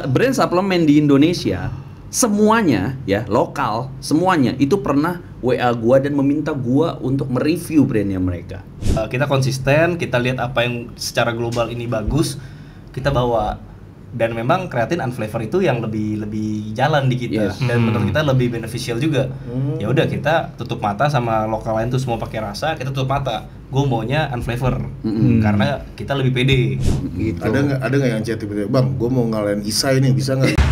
brand suplemen di Indonesia semuanya ya lokal semuanya itu pernah WA gua dan meminta gua untuk mereview brandnya mereka. Kita konsisten, kita lihat apa yang secara global ini bagus, kita bawa. Dan memang kreatin unflavor itu yang lebih jalan di kita, dan menurut kita lebih beneficial juga. Ya udah kita tutup mata sama lokal lain tuh semua pakai rasa, kita tutup mata. Gue maunya unflavor karena kita lebih pede. Gitu. Ada nggak yang chat tiba-tiba, Bang, gue mau ngalahin Isai nih, bisa nggak?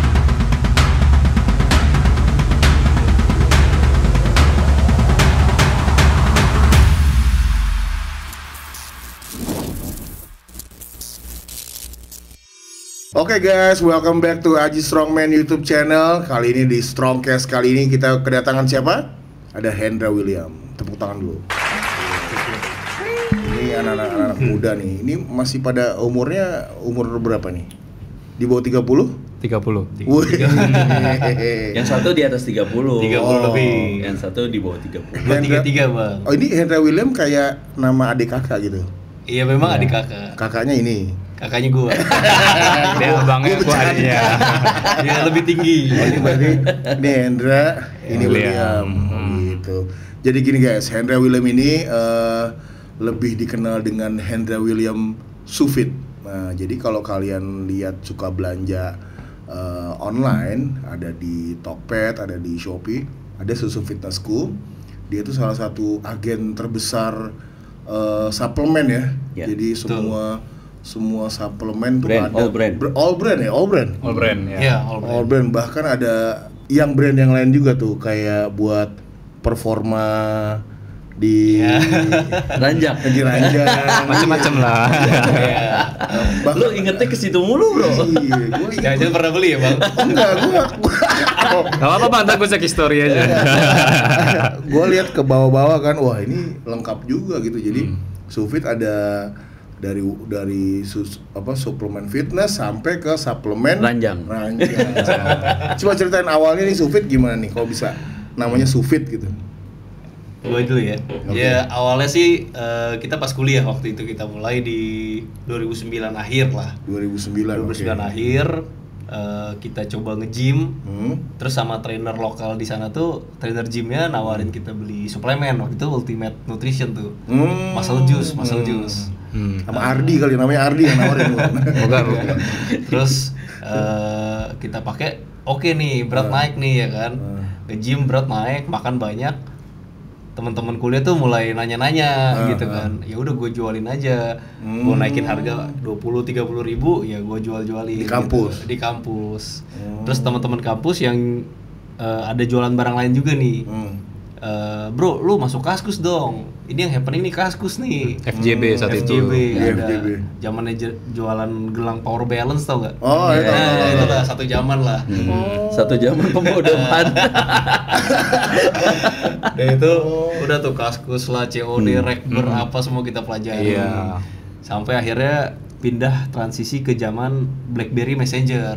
Oke guys, welcome back to Aji Strongman YouTube channel. Kali ini di Strongcast kali ini kita kedatangan siapa? Ada Hendra William. Tepuk tangan dulu. Ini anak-anak muda nih. Ini masih pada umur berapa nih? Di bawah 30? 30. Wih. Yang satu di atas 30. 30 lebih. Yang satu di bawah 30. Hendra- 33 bang. Oh, ini Hendra William kayak nama adik kakak gitu. Iya memang adik kakak. Kakaknya ini. Kakaknya gua. Dia abangnya, gua adiknya. Dia lebih tinggi. Oh, ini berarti ini Hendra, ini William. William. Gitu. Jadi gini guys, Hendra William ini lebih dikenal dengan Hendra William Sufit. Nah, jadi kalau kalian lihat suka belanja online, ada di Tokped, ada di Shopee, ada Susu Fitnessku. Dia itu salah satu agen terbesar suplemen ya. Jadi semua suplemen tuh Brand, ada all brand. all brand ya, all brand. All brand ya. Iya, All brand, bahkan ada yang brand yang lain juga tuh, kayak buat performa di Ranjang. di ranjang. Macem-macem lah. Lu ingetnya ke situ mulu, Bro. Iya, Jangan pernah beli ya bang? enggak, Gak apa-apa bang, ntar gue cek history aja. gue lihat ke bawah-bawah kan, wah ini lengkap juga gitu. Jadi Sufit ada dari suplemen fitness sampai ke suplemen Ranjang. Coba ceritain awalnya nih Sufit gimana nih, kalau bisa namanya Sufit gitu. Gue dulu ya. Ya awalnya sih kita pas kuliah waktu itu, kita mulai di 2009 akhir lah. 2009 akhir kita coba nge-gym. Terus sama trainer lokal di sana tuh, trainer gymnya nawarin kita beli suplemen. Waktu itu Ultimate Nutrition tuh. Muscle juice. Sama Ardi kali, namanya Ardi yang nawarin. Bukan. Terus kita pakai, oke nih berat naik nih ya kan. Nge-gym berat naik, makan banyak. Teman-teman kuliah tuh mulai nanya-nanya gitu kan. Ya udah gue jualin aja. Gue naikin harga 20-30 ribu, ya gue jualin di kampus. gitu. Di kampus. Terus teman-teman kampus yang ada jualan barang lain juga nih. Bro, lu masuk Kaskus dong. Ini yang happening nih Kaskus nih. FJB saat itu. ada FJB. zamannya jualan gelang Power Balance, tau gak? Oh, itu. Itu lah satu zaman lah. Satu zaman pemodeman. Dan itu udah tuh Kaskus lah, COD, Rekber, apa semua kita pelajari. Iya. Sampai akhirnya pindah transisi ke zaman BlackBerry Messenger.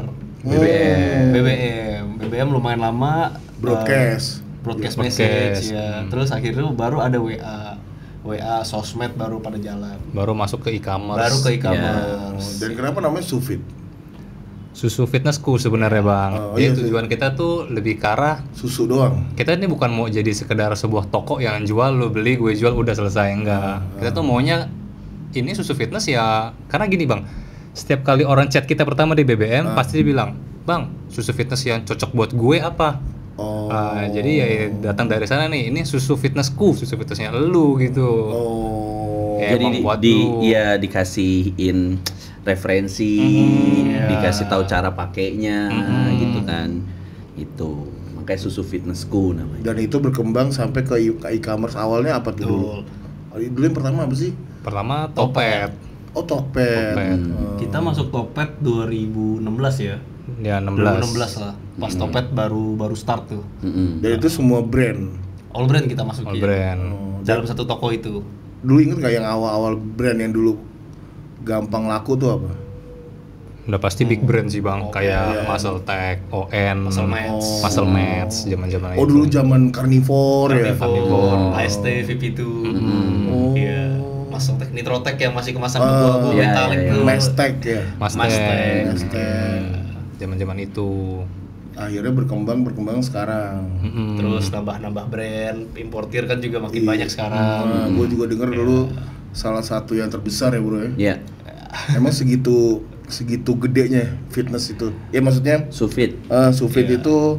BBM lumayan lama. Broadcast Message ya. Terus akhirnya baru ada WA sosmed baru pada jalan. Baru masuk ke e-commerce. Dan kenapa namanya Sufit? Susu Fitnessku sebenarnya bang. Jadi tujuan kita tuh lebih ke arah Susu doang. kita ini bukan mau jadi sekedar sebuah toko yang jual, lo beli, gue jual, udah selesai, enggak. Kita tuh maunya ini Susu Fitness ya, karena gini bang, setiap kali orang chat kita pertama di BBM pasti dia bilang, bang, Susu Fitness yang cocok buat gue apa? Jadi ya datang dari sana nih, ini Susu Fitnessku, Susu Fitnessnya lu gitu. Ya, Jadi dikasihin referensi, dikasih tahu cara pakainya, gitu kan. Itu makanya Susu Fitnessku namanya. Dan itu berkembang sampai ke e-commerce. Awalnya apa tuh dulu? Dulu yang pertama apa sih? Pertama Tokped. Oh, Tokped. Kita masuk Tokped 2016 ya. Ya 16 2016 lah. Pas Tokped baru start tuh. Dan itu semua brand. All brand kita masukin. All brand. Dalam satu toko itu. Dulu inget nggak yang awal-awal brand yang dulu gampang laku tuh apa? Udah pasti big brand sih bang, kayak Muscle Tech, ON, Muscle Mats, zaman-zaman itu. Oh dulu zaman Carnivore ya. Carnivore, AST, VP2. Iya. Muscle Tech, Nitrotech yang masih kemasan buah-buah metalik tuh. Mestek ya. Mustang. zaman-zaman itu. Akhirnya berkembang sekarang. Terus nambah brand, importir kan juga makin banyak sekarang. Nah, gue juga denger dulu salah satu yang terbesar ya bro ya. Iya. Emang segitu gedenya fitness itu. Ya maksudnya Sufit. Sufit itu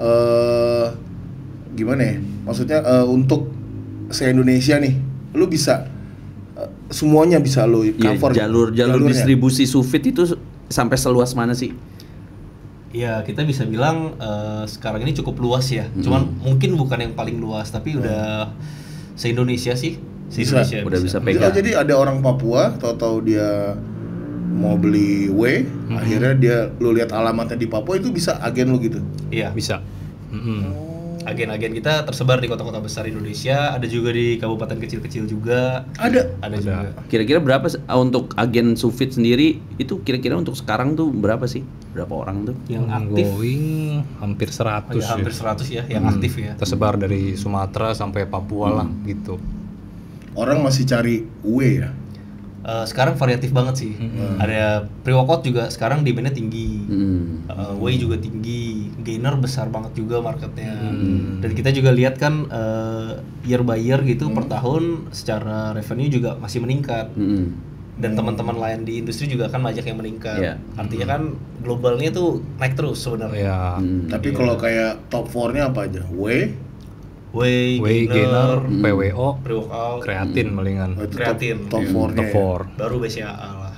gimana ya? Maksudnya untuk se-Indonesia nih, lu bisa semuanya bisa lu Ya, cover. jalur jalurnya. distribusi Sufit itu sampai seluas mana sih? Ya kita bisa bilang sekarang ini cukup luas ya. Cuman mungkin bukan yang paling luas, tapi udah se-Indonesia sih. Bisa. Se-Indonesia Udah bisa Jadi, pegang. jadi ada orang Papua, tahu-tahu dia mau beli whey, akhirnya dia lu lihat alamatnya di Papua itu bisa agen lu gitu. Iya. Bisa. Agen-agen kita tersebar di kota-kota besar Indonesia, ada juga di kabupaten kecil-kecil juga. Ada. Ada juga. Kira-kira berapa untuk agen Sufit sendiri itu kira-kira untuk sekarang tuh berapa sih? Berapa orang tuh? Yang aktif Ongoing hampir 100 ya, hampir 100 ya yang aktif ya. tersebar dari Sumatera sampai Papua lah gitu. Orang masih cari whey ya. Sekarang variatif banget sih. Ada pre-workout juga sekarang demandnya tinggi. Whey juga tinggi, gainer besar banget juga marketnya. Dan kita juga lihat kan year by year gitu per tahun secara revenue juga masih meningkat. Dan teman-teman lain di industri juga kan banyak yang meningkat. Iya. Artinya kan globalnya tuh naik terus sebenarnya. Ya, Tapi kalau kayak top 4-nya apa aja? Whey, Whey, whey gainer, PWO, pre-workout, kreatin palingan. itu Kreatin. top 4-nya. Top 4. baru BCAA lah.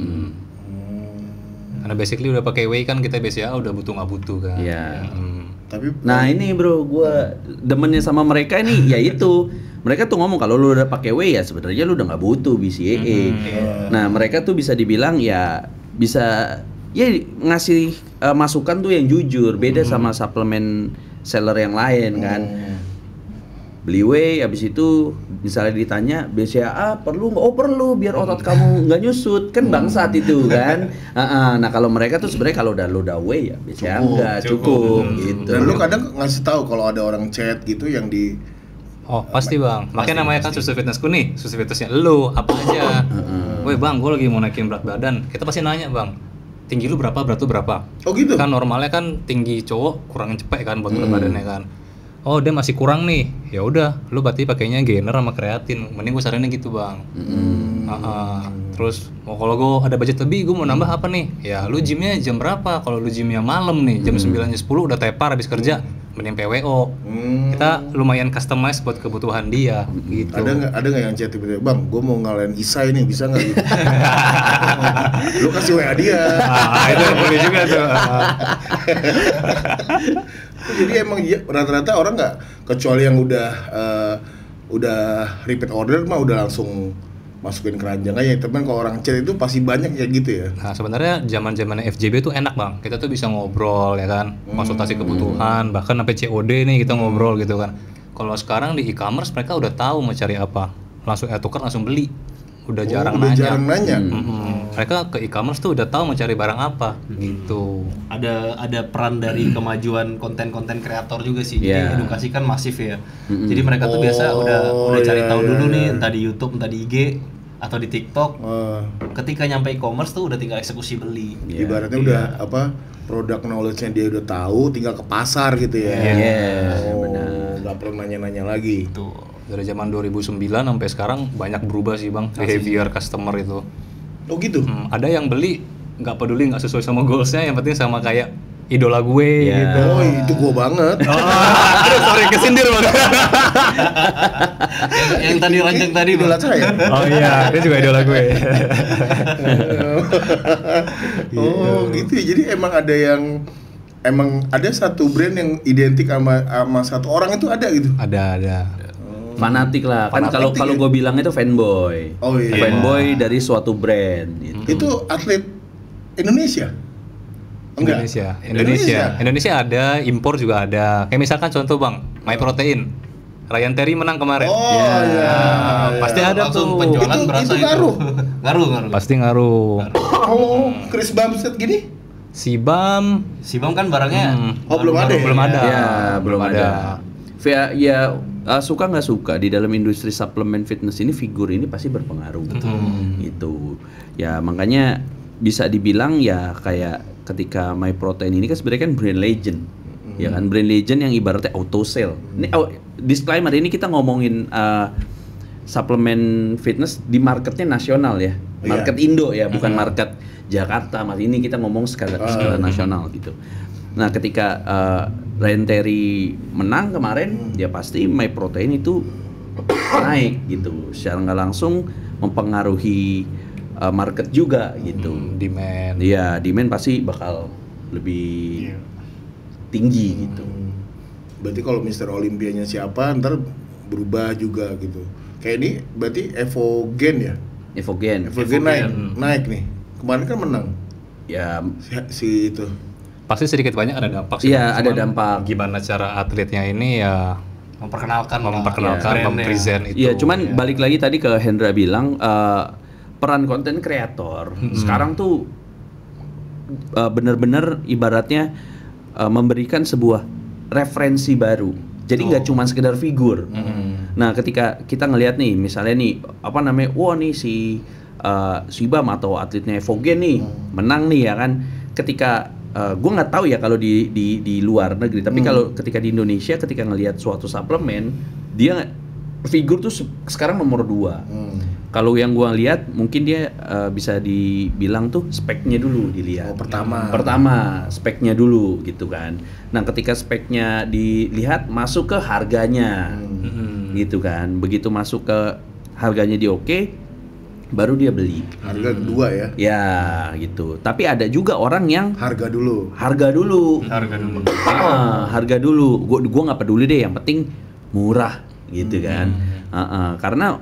Karena basically udah pakai whey kan kita BCA udah butuh nggak butuh kan. Iya. Tapi Nah ini bro, gua demennya sama mereka ini ya itu. Mereka tuh ngomong kalau lu udah pakai whey ya sebenarnya lu udah nggak butuh BCAA. Nah mereka tuh bisa dibilang ya bisa ya ngasih masukan tuh yang jujur, beda sama suplemen seller yang lain kan. Beli whey, habis itu misalnya ditanya BCAA perlu nggak? Oh perlu, biar otot kamu nggak nyusut, kan bangsat itu kan. Nah kalau mereka tuh sebenarnya kalau lu udah whey ya BCAA nggak cukup gitu. dan lu kadang ngasih tahu kalau ada orang chat gitu yang di Oh pasti bang, makanya namanya kan susu fitnessku nih, susu fitnessnya lu apa aja. Woi bang, gue lagi mau naikin berat badan, kita pasti nanya bang, tinggi lu berapa, berat lu berapa? Oh gitu. Kan normalnya kan tinggi cowok kurang cepet kan buat berat badannya kan. Oh dia masih kurang nih, ya udah, lu berarti pakainya gainer sama kreatin, mending gue saranin gitu bang. Terus, kalau gue ada budget lebih, gue mau nambah apa nih? Ya lu gymnya jam berapa? Kalau lu gymnya malam nih, jam 9 10 udah tepar habis kerja, mending PWO. Kita lumayan customize buat kebutuhan dia gitu. Ada nggak yang chat tiba-tiba, bang, gue mau ngalahin Isai nih, bisa nggak gitu? Lu kasih WA dia. Itu boleh juga tuh. Jadi emang iya, rata-rata orang nggak, kecuali yang udah repeat order mah udah langsung masukin keranjang aja. Tapi kalau orang chat itu pasti banyak ya gitu ya. Nah sebenarnya zaman-zamannya FJB tuh enak bang, kita tuh bisa ngobrol ya kan, konsultasi kebutuhan, bahkan sampai COD nih kita ngobrol gitu kan. Kalau sekarang di e-commerce mereka udah tahu mau cari apa, langsung tukar langsung beli, udah jarang udah nanya. jarang nanya. Mereka ke e-commerce tuh udah tahu mau cari barang apa gitu. Ada peran dari kemajuan konten-konten kreator juga sih. Jadi Iya. edukasi kan masif ya. Jadi mereka tuh biasa udah cari tahu dulu nih, entah di YouTube, entah di IG atau di TikTok. Ketika nyampe e-commerce tuh udah tinggal eksekusi beli. Ibaratnya udah apa, produk knowledge-nya dia udah tahu, tinggal ke pasar gitu ya. benar. Nggak perlu nanya-nanya lagi. Tuh. Dari zaman 2009 sampai sekarang banyak berubah sih bang, behavior customer itu. Oh gitu. Ada yang beli nggak peduli, nggak sesuai sama goalsnya, yang penting sama kayak idola gue Ya. gitu. Oh itu gua banget. Aduh, sorry kesindir bang. yang tadi rancang tadi Idola saya. Oh iya, dia juga idola gue. Oh gitu ya. Jadi emang ada satu brand yang identik sama satu orang itu ada gitu. ada. Fanatik lah kan, Fanatik kalau ya? gue bilang itu fanboy. Oh iya. Fanboy dari suatu brand gitu. Itu atlet Indonesia? Enggak. Indonesia ada, impor juga ada. Kayak misalkan contoh bang, My Protein, Ryan Terry menang kemarin. Oh iya. Pasti ada langsung tuh. penjualan Itu berasa ngaruh. ngaruh. Pasti ngaruh. Oh, Chris Bumstead gini? Sibam, Sibam kan barangnya Oh, belum ada ya? belum ada. Ya, belum ada. Suka nggak suka di dalam industri suplemen fitness ini figur ini pasti berpengaruh. Gitu. Ya makanya bisa dibilang ya kayak ketika MyProtein ini kan sebenarnya kan brand legend. Ya kan, brand legend yang ibaratnya auto sale. Ini disclaimer, ini kita ngomongin suplemen fitness di marketnya nasional ya. Market Indo ya, bukan market Jakarta. Mas, ini kita ngomong skala nasional gitu. Nah, ketika Ryan Terry menang kemarin, ya pasti MyProtein itu naik gitu. Secara nggak langsung mempengaruhi market juga gitu. Demand. Iya, demand pasti bakal lebih tinggi gitu. Berarti kalau Mr. Olympianya siapa, ntar berubah juga gitu. Kayak ini berarti Evogen ya? Evogen. Evogen naik nih. Kemarin kan menang. Ya, Si itu. Pasti sedikit banyak ada dampak sih. Iya, Bang. ada Cuman dampak. Gimana cara atletnya ini ya memperkenalkan memperkenalkan, mempresent itu. Iya, cuman balik lagi tadi ke Hendra bilang peran konten kreator sekarang tuh bener-bener ibaratnya memberikan sebuah referensi baru. Jadi nggak cuma sekedar figur. Nah, ketika kita ngelihat nih, misalnya nih apa namanya, wah nih si Bam atau atletnya Evogen nih menang nih ya kan. Ketika gue nggak tahu ya kalau di luar negeri, tapi kalau ketika di Indonesia, ketika ngelihat suatu suplemen, dia figur tuh sekarang nomor 2. Kalau yang gue lihat mungkin dia bisa dibilang tuh speknya dulu dilihat. Pertama speknya dulu gitu kan. Nah, ketika speknya dilihat, masuk ke harganya gitu kan. Begitu masuk ke harganya di oke, baru dia beli. Harga kedua ya? Ya gitu. Tapi ada juga orang yang Harga dulu. harga dulu. Harga dulu. Gua nggak peduli deh, yang penting murah gitu kan. Karena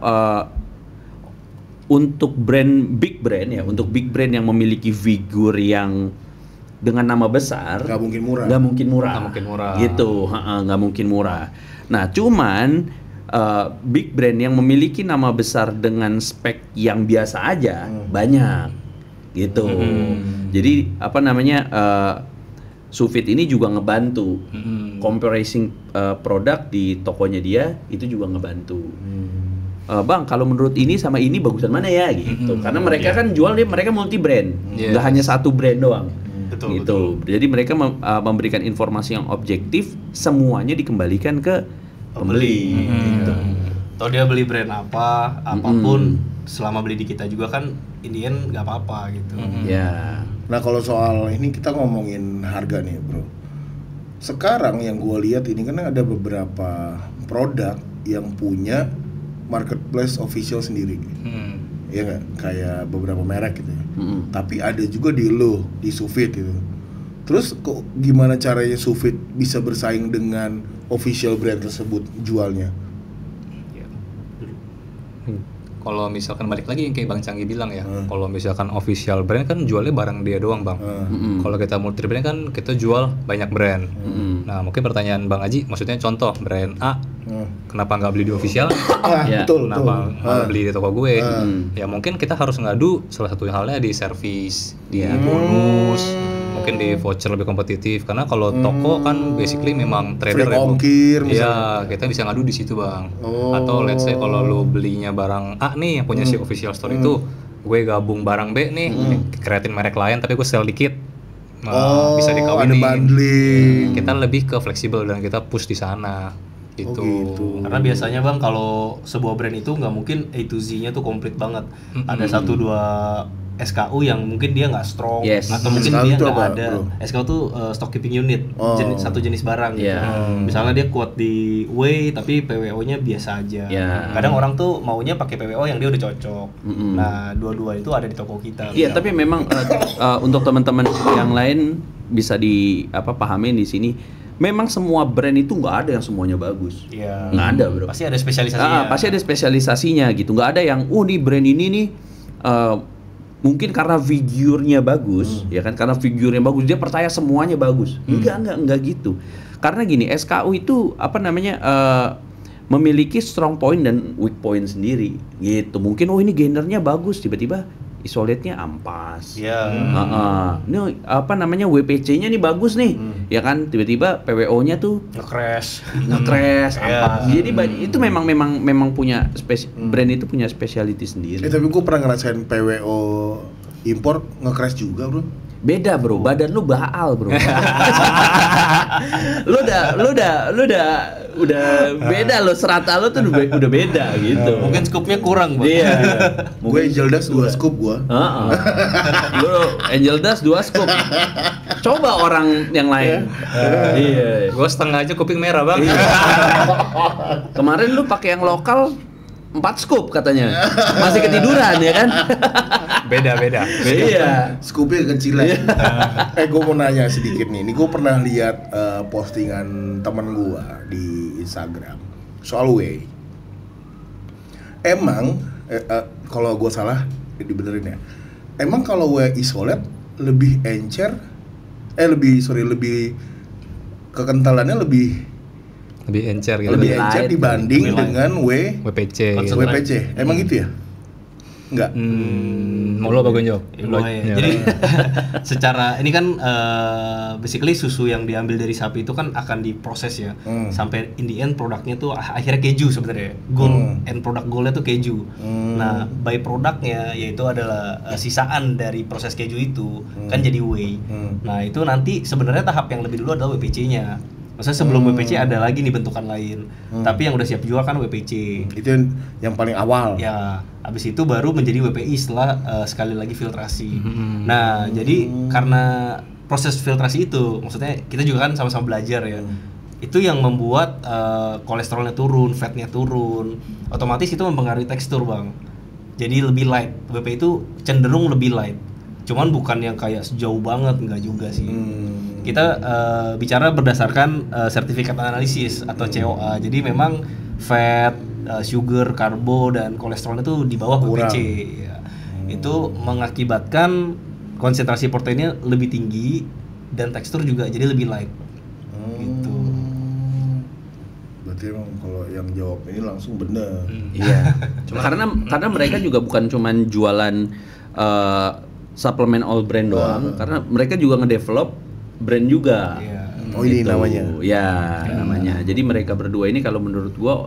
untuk big brand untuk big brand yang memiliki figur yang dengan nama besar, Nggak mungkin murah. Nggak mungkin murah. Nggak mungkin murah. Gitu, nggak mungkin murah. Nah, cuman big brand yang memiliki nama besar dengan spek yang biasa aja banyak, gitu. Jadi apa namanya, Sufit ini juga ngebantu comparison produk di tokonya dia, itu juga ngebantu. Bang, kalau menurut ini sama ini bagusan mana ya gitu. Karena mereka kan jual, mereka multi brand, nggak hanya satu brand doang. Gitu. Jadi mereka memberikan informasi yang objektif, semuanya dikembalikan ke pembeli. Gitu. Atau dia beli brand apapun, selama beli di kita juga kan Indian nggak apa-apa gitu. Ya. Nah, kalau soal ini kita ngomongin harga nih, bro. Sekarang yang gue lihat ini kan ada beberapa produk yang punya marketplace official sendiri. Ya nggak? Kayak beberapa merek gitu ya. Tapi ada juga di Sufit gitu. Terus kok gimana caranya Sufit bisa bersaing dengan official brand tersebut jualnya? Kalau misalkan balik lagi yang kayak Bang Canggi bilang ya, kalau misalkan official brand kan jualnya barang dia doang, Bang. Kalau kita multi brand kan kita jual banyak brand. Nah, mungkin pertanyaan Bang Aji, maksudnya contoh brand A, kenapa nggak beli di official? Betul. Kenapa nggak beli di toko gue? Ya mungkin kita harus ngadu salah satu halnya di service, di bonus, mungkin di voucher lebih kompetitif. Karena kalau toko kan basically memang trader Free ongkir ya, kita bisa ngadu di situ, Bang. Atau let's say kalau lo belinya barang A nih yang punya si official store itu, gue gabung barang B nih, kreatin merek lain tapi gue sell dikit. Bisa dikawinin. Ada bundling. Kita lebih ke fleksibel dan kita push di sana gitu. Karena biasanya Bang, kalau sebuah brand itu nggak mungkin A to Z-nya tuh komplit banget. Ada 1-2 SKU yang mungkin dia nggak strong, atau mungkin SKU dia itu nggak apa, ada. bro? SKU tuh stock keeping unit, satu jenis barang gitu. Misalnya dia kuat di whey tapi PWO-nya biasa aja. Kadang orang tuh maunya pakai PWO yang dia udah cocok. Nah, dua-dua itu ada di toko kita. Iya, tapi memang untuk teman-teman yang lain bisa pahamin di sini. Memang semua brand itu nggak ada yang semuanya bagus. Nggak ada, bro. Pasti ada spesialisasinya. Pasti ada spesialisasinya gitu. Nggak ada yang, nih brand ini nih mungkin karena figurnya bagus, ya kan? Karena figurnya bagus, dia percaya semuanya bagus. Enggak gitu. Karena gini, SKU itu memiliki strong point dan weak point sendiri, gitu. Mungkin ini gainernya bagus, tiba-tiba isolate-nya ampas. Ini WPC-nya nih bagus nih, ya kan? Tiba-tiba PWO-nya tuh nge-crash, ampas. Jadi itu memang punya brand itu punya specialty sendiri. Tapi gue pernah ngerasain PWO impor nge-crash juga, bro. Beda bro, badan lu baal bro. lu udah beda lo, serata lu tuh udah beda gitu. Mungkin scoopnya kurang, Bang. Iya. Gue Angel Dust 2 scoop gua. Lu Angel Dust 2 scoop. Coba orang yang lain. Iya. Gua setengah aja kuping merah, Bang. Kemarin lu pakai yang lokal 4 scoop katanya. Masih ketiduran ya kan? Beda. Iya. Scoopnya kecilan. Gue mau nanya sedikit nih. Ini gue pernah lihat postingan temen gue di Instagram soal whey. Emang kalau gue salah dibenerin ya. Emang kalau whey isolate lebih encer? Lebih kekentalannya lebih encer gitu. lebih Lebih encer light, dibanding lebih light. dengan WPC. WPC. Emang gitu ya? Enggak. Mau lo apa gue jawab? Ya. Jadi secara ini kan basically susu yang diambil dari sapi itu kan akan diproses ya, sampai in the end produknya tuh akhirnya keju sebenarnya. End product goalnya tuh keju. Nah by produknya yaitu adalah sisaan dari proses keju itu kan jadi whey. Nah itu nanti sebenarnya tahap yang lebih dulu adalah WPC-nya. Maksudnya sebelum WPC ada lagi nih bentukan lain, tapi yang udah siap jual kan WPC. Itu yang paling awal. Ya, habis itu baru menjadi WPI setelah sekali lagi filtrasi. Nah, jadi karena proses filtrasi itu, maksudnya kita juga kan sama-sama belajar ya. Itu yang membuat kolesterolnya turun, fatnya turun. Otomatis itu mempengaruhi tekstur, Bang. Jadi lebih light. WPI itu cenderung lebih light. Cuman bukan yang kayak sejauh banget, enggak juga sih. Kita bicara berdasarkan sertifikat analisis atau COA. Jadi memang fat, sugar, karbo dan kolesterol itu di bawah WPC. Ya. Itu mengakibatkan konsentrasi proteinnya lebih tinggi dan tekstur juga jadi lebih light. Gitu. Berarti emang kalau yang jawab ini langsung bener. Iya. Karena mereka juga bukan cuman jualan suplemen all brand doang, karena mereka juga ngedevelop brand juga. Iya. Oh ini namanya. Ya, namanya. Jadi mereka berdua ini kalau menurut gua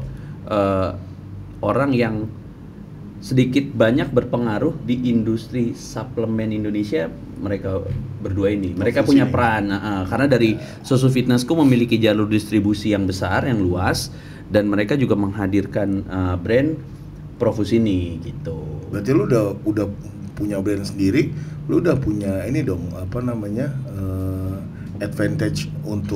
orang yang sedikit banyak berpengaruh di industri suplemen Indonesia, mereka berdua ini. Mereka punya peran karena dari Susu Fitnessku memiliki jalur distribusi yang besar, yang luas, dan mereka juga menghadirkan brand Profus ini gitu. Berarti lu udah punya brand sendiri, lu udah punya ini dong, apa namanya, advantage untuk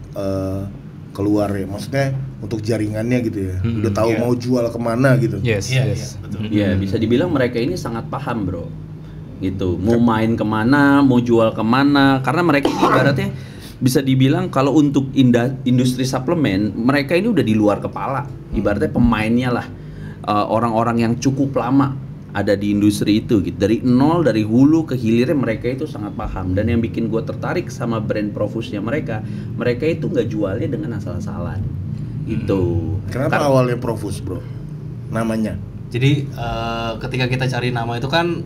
keluar ya, maksudnya untuk jaringannya gitu ya. Udah tahu mau jual kemana gitu. Yes. Betul. Ya bisa dibilang mereka ini sangat paham bro, gitu. Mau main kemana, mau jual kemana, karena mereka ini ibaratnya bisa dibilang kalau untuk industri suplemen mereka ini udah di luar kepala. Ibaratnya pemainnya lah, orang-orang yang cukup lama ada di industri itu gitu. Dari nol, dari hulu ke hilirnya mereka itu sangat paham. Dan yang bikin gue tertarik sama brand Profusnya mereka itu nggak jualnya dengan asal-asalan gitu. Kenapa awalnya Profus bro? Namanya? Jadi ketika kita cari nama itu kan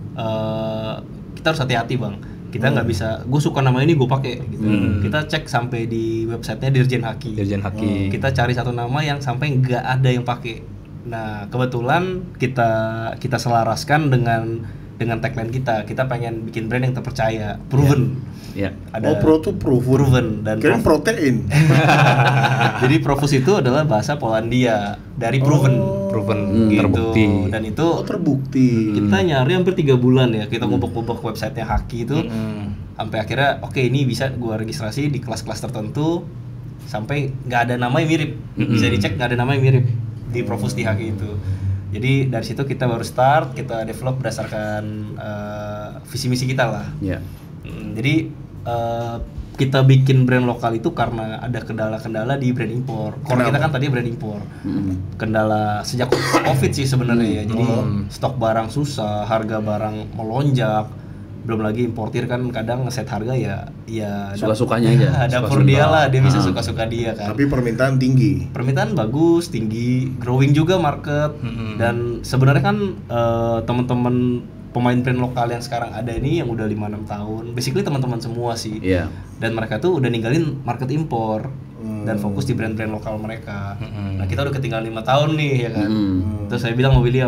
kita harus hati-hati, Bang. Kita nggak bisa, gue suka nama ini gue pakai gitu. Kita cek sampai di websitenya Dirjen Haki. Kita cari satu nama yang sampai nggak ada yang pakai. Nah kebetulan kita selaraskan dengan tagline kita pengen bikin brand yang terpercaya, proven. Ya. Ada pro tuh proven dan kirain protein. Jadi Profus itu adalah bahasa Polandia dari proven gitu. Terbukti. Dan itu terbukti. kita nyari hampir 3 bulan ya, kita ngubek-ngubek websitenya Haki itu sampai akhirnya oke, ini bisa gua registrasi di kelas-kelas tertentu sampai nggak ada nama yang mirip. Bisa dicek nggak ada nama yang mirip di Profus di Haki itu. Jadi dari situ kita baru start, kita develop berdasarkan visi misi kita lah. Ya. Jadi kita bikin brand lokal itu karena ada kendala-kendala di brand impor. Kalau kita kan tadi brand impor. Kendala sejak Covid sih sebenarnya ya. Jadi stok barang susah, harga barang melonjak. Belum lagi importir kan kadang ngeset harga ya suka-sukanya aja. Dapur dia lah, dia bisa suka-suka dia kan. Tapi permintaan tinggi. Permintaan bagus, tinggi, growing juga market. Dan sebenarnya kan teman-teman pemain brand lokal yang sekarang ada ini yang udah 5-6 tahun, basically teman-teman semua sih. Iya. Dan mereka tuh udah ninggalin market impor dan fokus di brand-brand lokal mereka. Nah kita udah ketinggalan 5 tahun nih ya kan. Terus saya bilang sama William,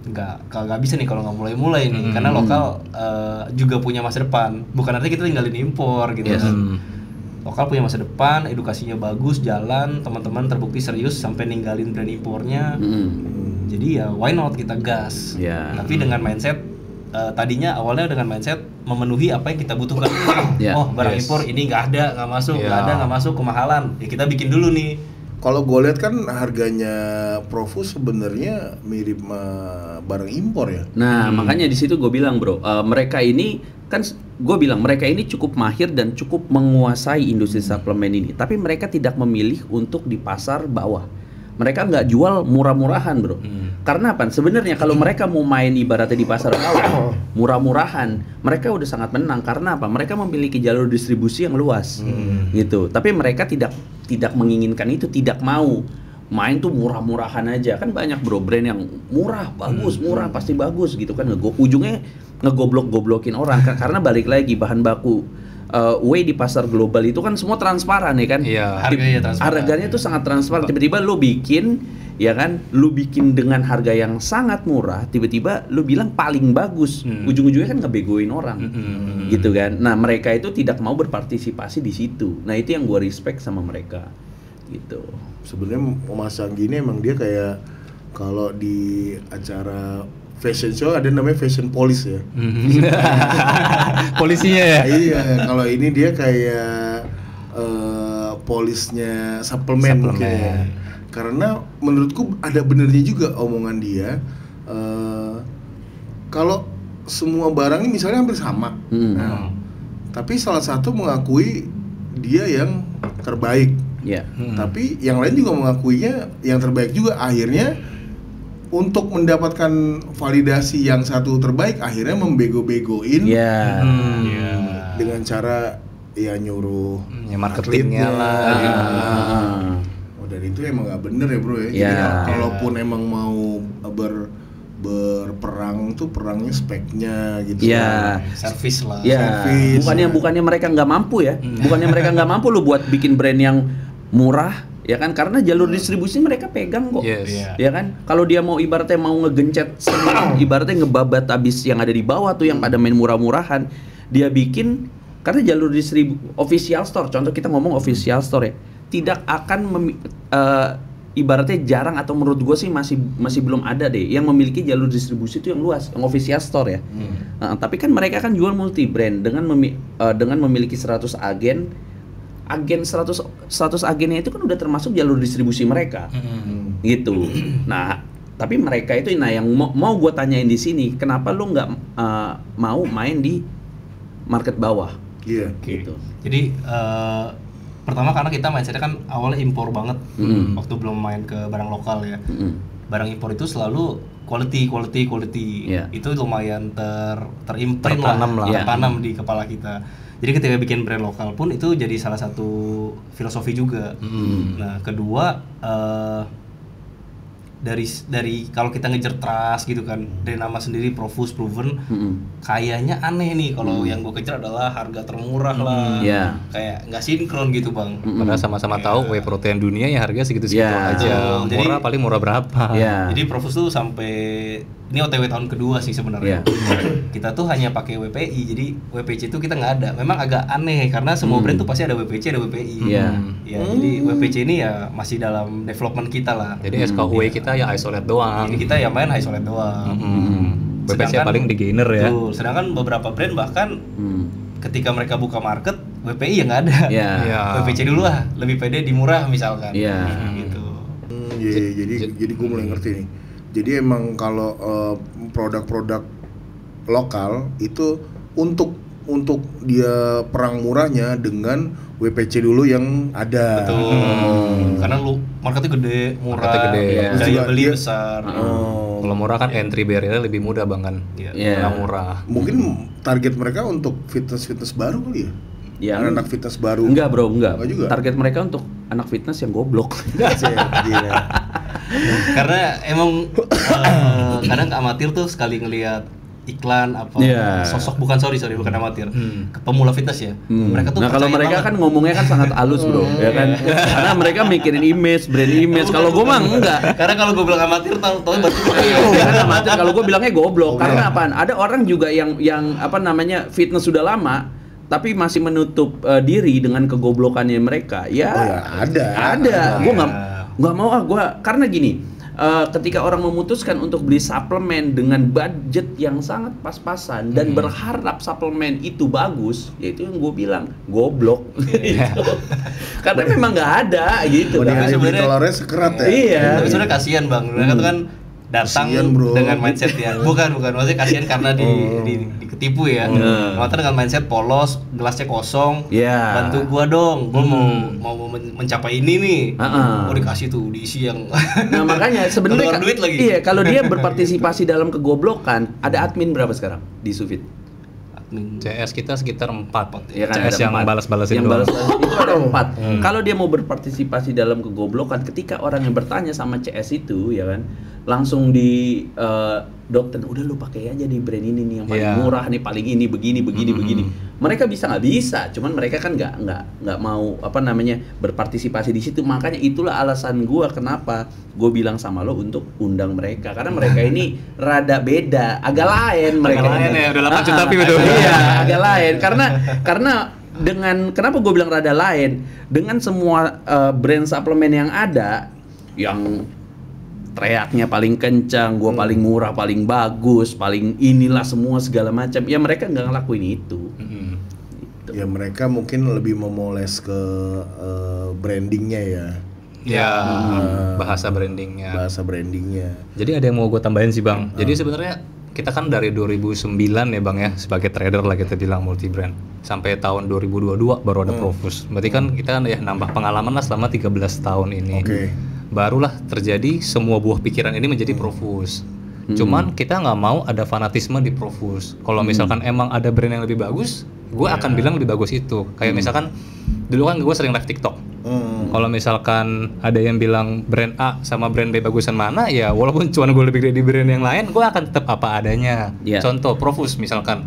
nggak bisa nih kalau nggak mulai nih, karena lokal juga punya masa depan. Bukan artinya kita tinggalin impor gitu kan. Lokal punya masa depan, edukasinya bagus, jalan, teman-teman terbukti serius sampai ninggalin brand impornya. Jadi ya why not kita gas. Tapi dengan mindset tadinya awalnya dengan mindset memenuhi apa yang kita butuhkan. Oh barang impor ini nggak ada, nggak masuk, kemahalan. Ya kita bikin dulu nih. Kalau gue lihat kan harganya Profus sebenarnya mirip barang impor ya. Nah makanya di situ gue bilang bro, mereka ini kan gue bilang mereka ini cukup mahir dan cukup menguasai industri suplemen ini, tapi mereka tidak memilih untuk di pasar bawah. Mereka nggak jual murah-murahan bro. Karena apa? Sebenarnya kalau mereka mau main ibaratnya di pasar bawah, murah-murahan, mereka udah sangat menang. Karena apa? Mereka memiliki jalur distribusi yang luas, gitu. Tapi mereka tidak menginginkan itu, tidak mau main tuh murah-murahan aja. Kan banyak bro brand yang murah, bagus, murah pasti bagus gitu kan. Ujungnya ngegoblok-goblokin orang. Karena balik lagi bahan baku whey di pasar global itu kan semua transparan ya kan. Harganya transparan. Harganya tuh sangat transparan. Tiba-tiba lu bikin ya kan, lu bikin dengan harga yang sangat murah, tiba-tiba lu bilang paling bagus. Ujung-ujungnya kan ngebegoin orang. Gitu kan. Nah, mereka itu tidak mau berpartisipasi di situ. Nah, itu yang gua respect sama mereka. Gitu. Sebenarnya memasang gini emang dia kayak kalau di acara fashion show ada namanya fashion police ya. Polisinya ya. Iya, kalau ini dia kayak polisnya suplemen mungkin ya. Karena menurutku ada benernya juga omongan dia. Kalau semua barang ini misalnya hampir sama, tapi salah satu mengakui dia yang terbaik. Tapi yang lain juga mengakuinya yang terbaik juga. Akhirnya untuk mendapatkan validasi yang satu terbaik, akhirnya membego-begoin dengan cara ya nyuruh marketingnya lah. Dan itu emang nggak bener ya bro ya. Jadi kalaupun emang mau berperang tuh perangnya speknya gitu. Servis lah. Service. Bukannya mereka nggak mampu ya. Bukannya mereka nggak mampu lo buat bikin brand yang murah. Ya kan, karena jalur distribusi mereka pegang kok. Ya kan, kalau dia mau ibaratnya mau ngegencet ibaratnya ngebabat abis yang ada di bawah tuh yang pada main murah-murahan, dia bikin karena jalur official store. Contoh kita ngomong official store ya, tidak akan ibaratnya jarang atau menurut gue sih masih belum ada deh yang memiliki jalur distribusi itu yang luas, yang official store ya. Tapi kan mereka kan jual multi brand dengan memiliki 100 agen 100 agennya itu kan udah termasuk jalur distribusi mereka. Gitu. Nah, tapi mereka itu yang mau gue tanyain di sini, kenapa lu nggak mau main di market bawah? Gitu. Jadi pertama karena kita mindsetnya kan awalnya impor banget, waktu belum main ke barang lokal ya. Barang impor itu selalu quality. Itu lumayan tertanam di kepala kita. Jadi ketika bikin brand lokal pun itu jadi salah satu filosofi juga. Nah, kedua dari kalau kita ngejar trust gitu kan, dari nama sendiri Profus proven, kayaknya aneh nih kalau yang gue kejar adalah harga termurah lah, kayak nggak sinkron gitu bang. Padahal sama-sama tahu whey protein dunia ya harga segitu-segitu aja, murah paling murah berapa. Jadi Profus tuh sampai ini OTW tahun kedua sih sebenarnya. Kita tuh hanya pakai WPI, jadi WPC itu kita nggak ada. Memang agak aneh karena semua brand tuh pasti ada WPC, ada WPI. Jadi WPC ini ya masih dalam development kita lah. Jadi SKU kita ya isolate doang. Jadi kita ya main isolate doang. WPC paling di gainer ya. Sedangkan beberapa brand bahkan ketika mereka buka market WPI ya nggak ada. WPC dulu lah, lebih pede di murah misalkan. Gitu. Jadi gue mulai ngerti nih. Jadi emang kalau produk-produk lokal itu untuk dia perang murahnya dengan WPC dulu yang ada. Betul. Karena lu marketnya gede, murah, daya beli besar. Kalau murah kan entry barrier lebih mudah bang kan. Murah. Mungkin target mereka untuk fitness baru kali ya. Anak fitness baru. Enggak bro, enggak. Juga. Target mereka untuk anak fitness yang goblok. Karena emang kadang amatir tuh sekali ngelihat iklan apa Iya. sosok bukan amatir ke pemula fitness ya. Mereka tuh Nah kalau percaya mereka banget. kan ngomongnya kan sangat halus bro, ya kan? Karena mereka mikirin image, brand image. Kalau gue mah enggak. Karena kalau gue bilang amatir tahu berarti Kan amatir, kalau gue bilangnya goblok. Karena apaan? Ada orang juga yang apa namanya fitness sudah lama, tapi masih menutup diri dengan kegoblokannya mereka. Ya, Oh ya, ada. Gue nggak mau gue karena gini. Ketika orang memutuskan untuk beli suplemen dengan budget yang sangat pas-pasan dan berharap suplemen itu bagus, yaitu yang gue bilang goblok. Gitu. Karena memang nggak ada gitu. Mending kan. aja beli sebenarnya- telurnya sekerat ya. Iya. Tapi sebenarnya kasihan bang, mereka tuh kan datang Kasihan, bro. dengan mindset ya, bukan maksudnya kasihan karena diketipu ya. Datang dengan mindset polos, gelasnya kosong, Iya. bantu gua dong, gua mau mencapai ini nih. Ah. Oh dikasih tuh diisi yang Nah makanya sebenarnya keluar duit lagi. Iya, kalau dia berpartisipasi dalam kegoblokan, ada admin berapa sekarang di Sufit? Admin. CS kita sekitar 4. Ya kan, CS ada yang 4. balas-balasin Yang doang. balas-balasin itu ada 4. Kalau dia mau berpartisipasi dalam kegoblokan, ketika orang yang bertanya sama CS itu, ya kan, langsung di dokter, udah lu pakai aja di brand ini nih yang paling Iya. murah nih, paling ini begini. Mereka bisa nggak bisa, cuman mereka kan nggak mau apa namanya berpartisipasi di situ. Makanya itulah alasan gua kenapa gue bilang sama lo untuk undang mereka, karena mereka ini rada beda, agak lain mereka. lain ya, udah 8 juta Ah, view itu. Iya, agak lain karena dengan kenapa gue bilang rada lain, dengan semua brand suplemen yang ada yang teriaknya paling kencang, gua paling murah, paling bagus, paling inilah semua segala macam. Ya mereka nggak ngelakuin itu. Gitu. Ya mereka mungkin lebih memoles ke brandingnya ya, Ya, bahasa brandingnya. bahasa brandingnya. Jadi ada yang mau gue tambahin sih bang. Jadi sebenarnya kita kan dari 2009 ya bang ya sebagai trader lah kita bilang multi brand sampai tahun 2022 baru ada Profus. Berarti kan kita ya nambah pengalaman lah selama 13 tahun ini. Oke. Barulah terjadi semua buah pikiran ini menjadi Profus. Cuman kita nggak mau ada fanatisme di Profus. Kalau misalkan emang ada brand yang lebih bagus, gue akan bilang lebih bagus itu. Kayak misalkan dulu kan gue sering live TikTok. Kalau misalkan ada yang bilang brand A sama brand B bagusan mana, ya walaupun cuan gue lebih gede di brand yang lain, gue akan tetap apa adanya. Iya. Contoh Profus misalkan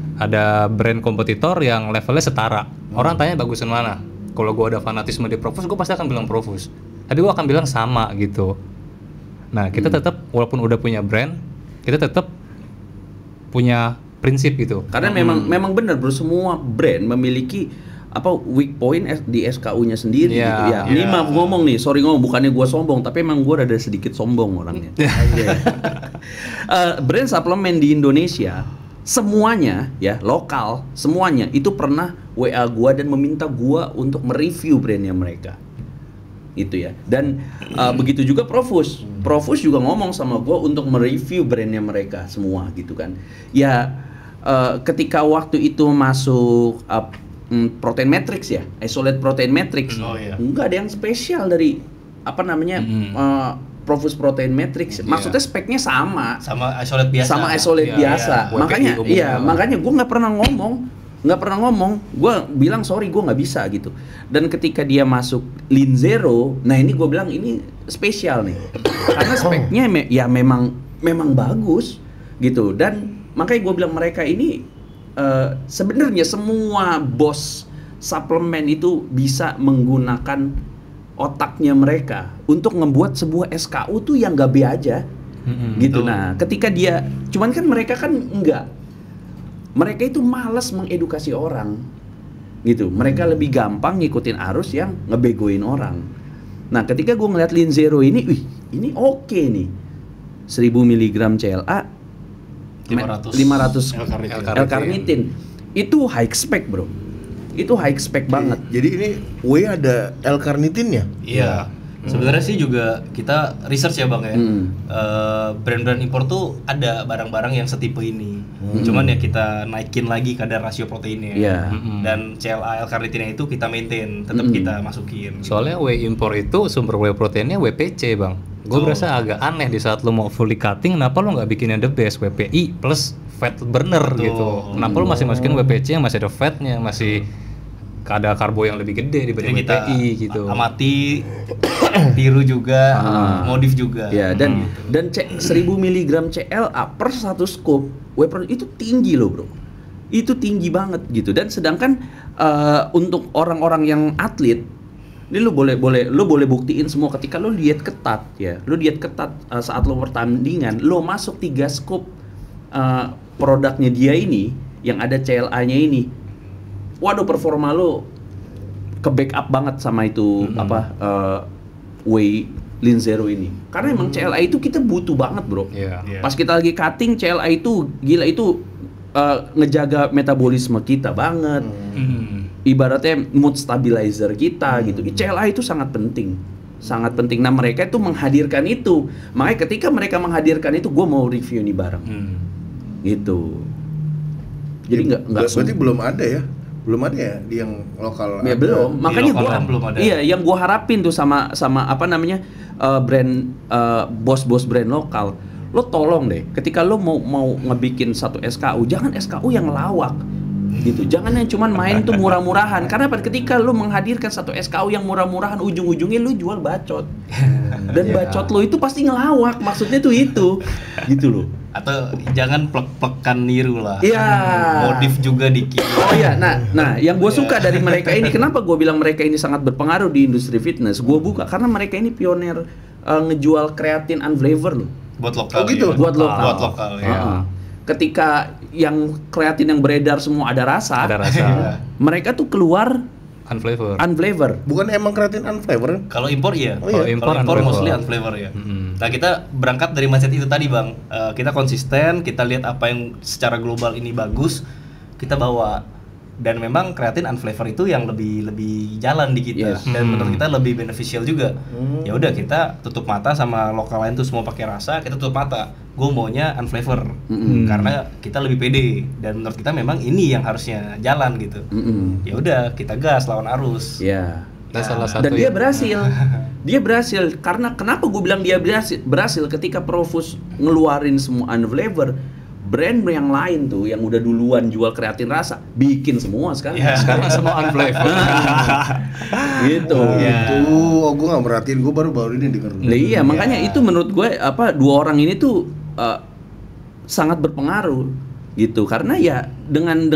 ada brand kompetitor yang levelnya setara. Orang tanya bagusan mana? Kalau gue ada fanatisme di Profus, gue pasti akan bilang Profus. Tapi gue akan bilang sama gitu. Nah kita tetap walaupun udah punya brand, kita tetap punya prinsip gitu. Karena memang benar bro, semua brand memiliki apa weak point di SKU-nya sendiri Iya. gitu ya. Ini maaf ngomong nih, sorry ngomong, bukannya gua sombong, tapi emang gua ada sedikit sombong orangnya. Brand suplemen di Indonesia semuanya ya lokal, semuanya itu pernah WA gua dan meminta gua untuk mereview brandnya mereka. Itu ya. Dan begitu juga Profus. Profus juga ngomong sama gua untuk mereview brandnya mereka semua gitu kan. Ya ketika waktu itu masuk Protein Matrix ya, Isolate Protein Matrix. Oh, iya. Enggak ada yang spesial dari apa namanya Profus Protein Matrix. Maksudnya speknya sama. sama isolate biasa. Sama Isolate Iya, biasa. iya. Makanya WPI umumnya. makanya gue nggak pernah ngomong, gue bilang sorry gue nggak bisa gitu. Dan ketika dia masuk Lean Zero, nah ini gue bilang ini spesial nih, karena speknya memang bagus gitu. Dan makanya gue bilang mereka ini sebenarnya semua bos suplemen itu bisa menggunakan otaknya mereka untuk membuat sebuah SKU tuh yang gak B aja gitu. Nah ketika dia cuman kan mereka kan enggak, mereka itu malas mengedukasi orang gitu. Mereka lebih gampang ngikutin arus yang ngebegoin orang. Nah ketika gue ngeliat Lean Zero ini, wih ini oke nih, 1000 mg CLA 500 L-carnitin. Itu high spec bro, itu high spec banget. Jadi ini whey ada L-carnitinnya? Iya. Sebenarnya sih juga kita research ya bang ya. Brand-brand impor tuh ada barang-barang yang setipe ini. Cuman ya kita naikin lagi kadar rasio proteinnya. Iya. Dan CLA L-carnitinnya itu kita maintain, tetap kita masukin. Soalnya whey impor itu sumber whey proteinnya WPC bang. Gue berasa agak aneh di saat lo mau fully cutting, kenapa lo nggak bikin yang the best WPI plus fat burner gitu? Kenapa lo masih masukin WPC yang masih ada fatnya, masih ada karbo yang lebih gede dibanding Jadi kita WPI gitu. amati, tiru juga, modif juga. Ya, dan 1000 mg CLA per 1 scoop whey protein itu tinggi loh, Bro. Itu tinggi banget gitu. Dan sedangkan untuk orang-orang yang atlet, ini lu boleh buktiin semua ketika lu diet ketat ya. Lu diet ketat saat lu pertandingan, lu masuk 3 scoop produknya dia ini yang ada CLA-nya ini. Waduh, performa lu ke backup banget sama itu whey Lean Zero ini. Karena emang CLA itu kita butuh banget, Bro. Iya. Pas kita lagi cutting, CLA itu gila, itu ngejaga metabolisme kita banget. Ibaratnya mood stabilizer kita gitu. CLA itu sangat penting. Sangat penting. Nah, mereka itu menghadirkan itu. Makanya ketika mereka menghadirkan itu, gue mau review nih bareng. Gitu. Jadi nggak berarti belum ada ya? Belum ada ya di yang lokal? Ya belum. Makanya lokal gua kan belum ada. Iya, yang gua harapin tuh sama apa namanya? Brand bos-bos brand lokal. Lo tolong deh, ketika lo mau ngebikin satu SKU, jangan SKU yang lawak. Gitu. Jangan yang cuman main tuh murah-murahan. Karena ketika lo menghadirkan satu SKU yang murah-murahan, ujung-ujungnya lo jual bacot. Dan bacot lo itu pasti ngelawak. Maksudnya tuh itu. Gitu loh. Atau jangan plek-plekan niru lah. Iya. Modif juga dikit. Oh iya, nah yang gue suka dari mereka ini, kenapa gue bilang mereka ini sangat berpengaruh di industri fitness? Gue buka karena mereka ini pionir ngejual kreatin unflavor loh. Buat lokal. Oh gitu? Ya. Buat lokal. Buat lokal ya. Ketika yang kreatin yang beredar semua ada rasa, mereka tuh keluar unflavor. Bukan emang kreatin unflavor? Kalau impor iya. Oh, iya. Kalau impor mostly unflavor ya. Nah, kita berangkat dari mindset itu tadi, Bang. Kita konsisten, kita lihat apa yang secara global ini bagus, kita bawa. Dan memang kreatin unflavor itu yang lebih jalan di kita. Yes. Dan menurut kita lebih beneficial juga. Ya udah, kita tutup mata sama lokal lain tuh semua pakai rasa, kita tutup mata. Gue maunya unflavor. Karena kita lebih pede, dan menurut kita memang ini yang harusnya jalan gitu. Ya udah, kita gas lawan arus. Ya. Dan salah satu Dan dia berhasil. Dia berhasil karena kenapa gue bilang dia berhasil ketika Profus ngeluarin semua unflavor, brand yang lain tuh yang udah duluan jual kreatin rasa bikin semua sekarang. sekarang semua unflavor. Gitu. Oh, gue nggak merhatiin, gue baru ini denger. Nah, iya, makanya itu menurut gue dua orang ini tuh sangat berpengaruh gitu, karena ya dengan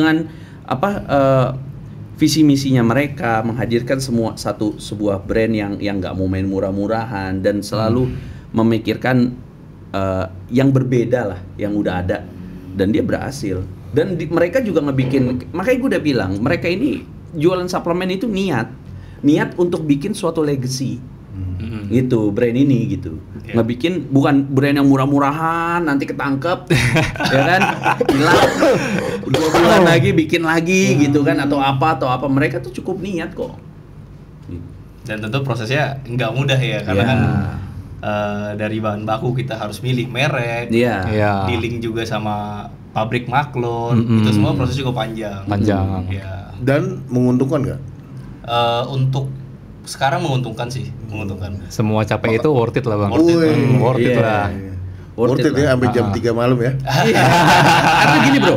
visi misinya mereka menghadirkan sebuah brand yang nggak mau main murah-murahan dan selalu memikirkan yang berbeda lah yang udah ada, dan dia berhasil. Dan mereka juga ngebikin, makanya gue udah bilang mereka ini jualan suplemen itu niat untuk bikin suatu legacy. Gitu, brand ini gitu. Ngebikin bukan brand yang murah-murahan nanti ketangkep ya kan, hilang 2 bulan lagi bikin lagi gitu kan, atau apa. Mereka tuh cukup niat kok. Dan tentu prosesnya nggak mudah ya, karena kan dari bahan baku kita harus milih merek, dealing juga sama pabrik maklon, itu semua proses cukup panjang. Ya. Dan menguntungkan nggak? Untuk sekarang menguntungkan sih, menguntungkan. Semua capek itu worth it lah, Bang. Worth Worth it lah. Worth it ya, sampai jam 3 malam ya. Karena gini bro,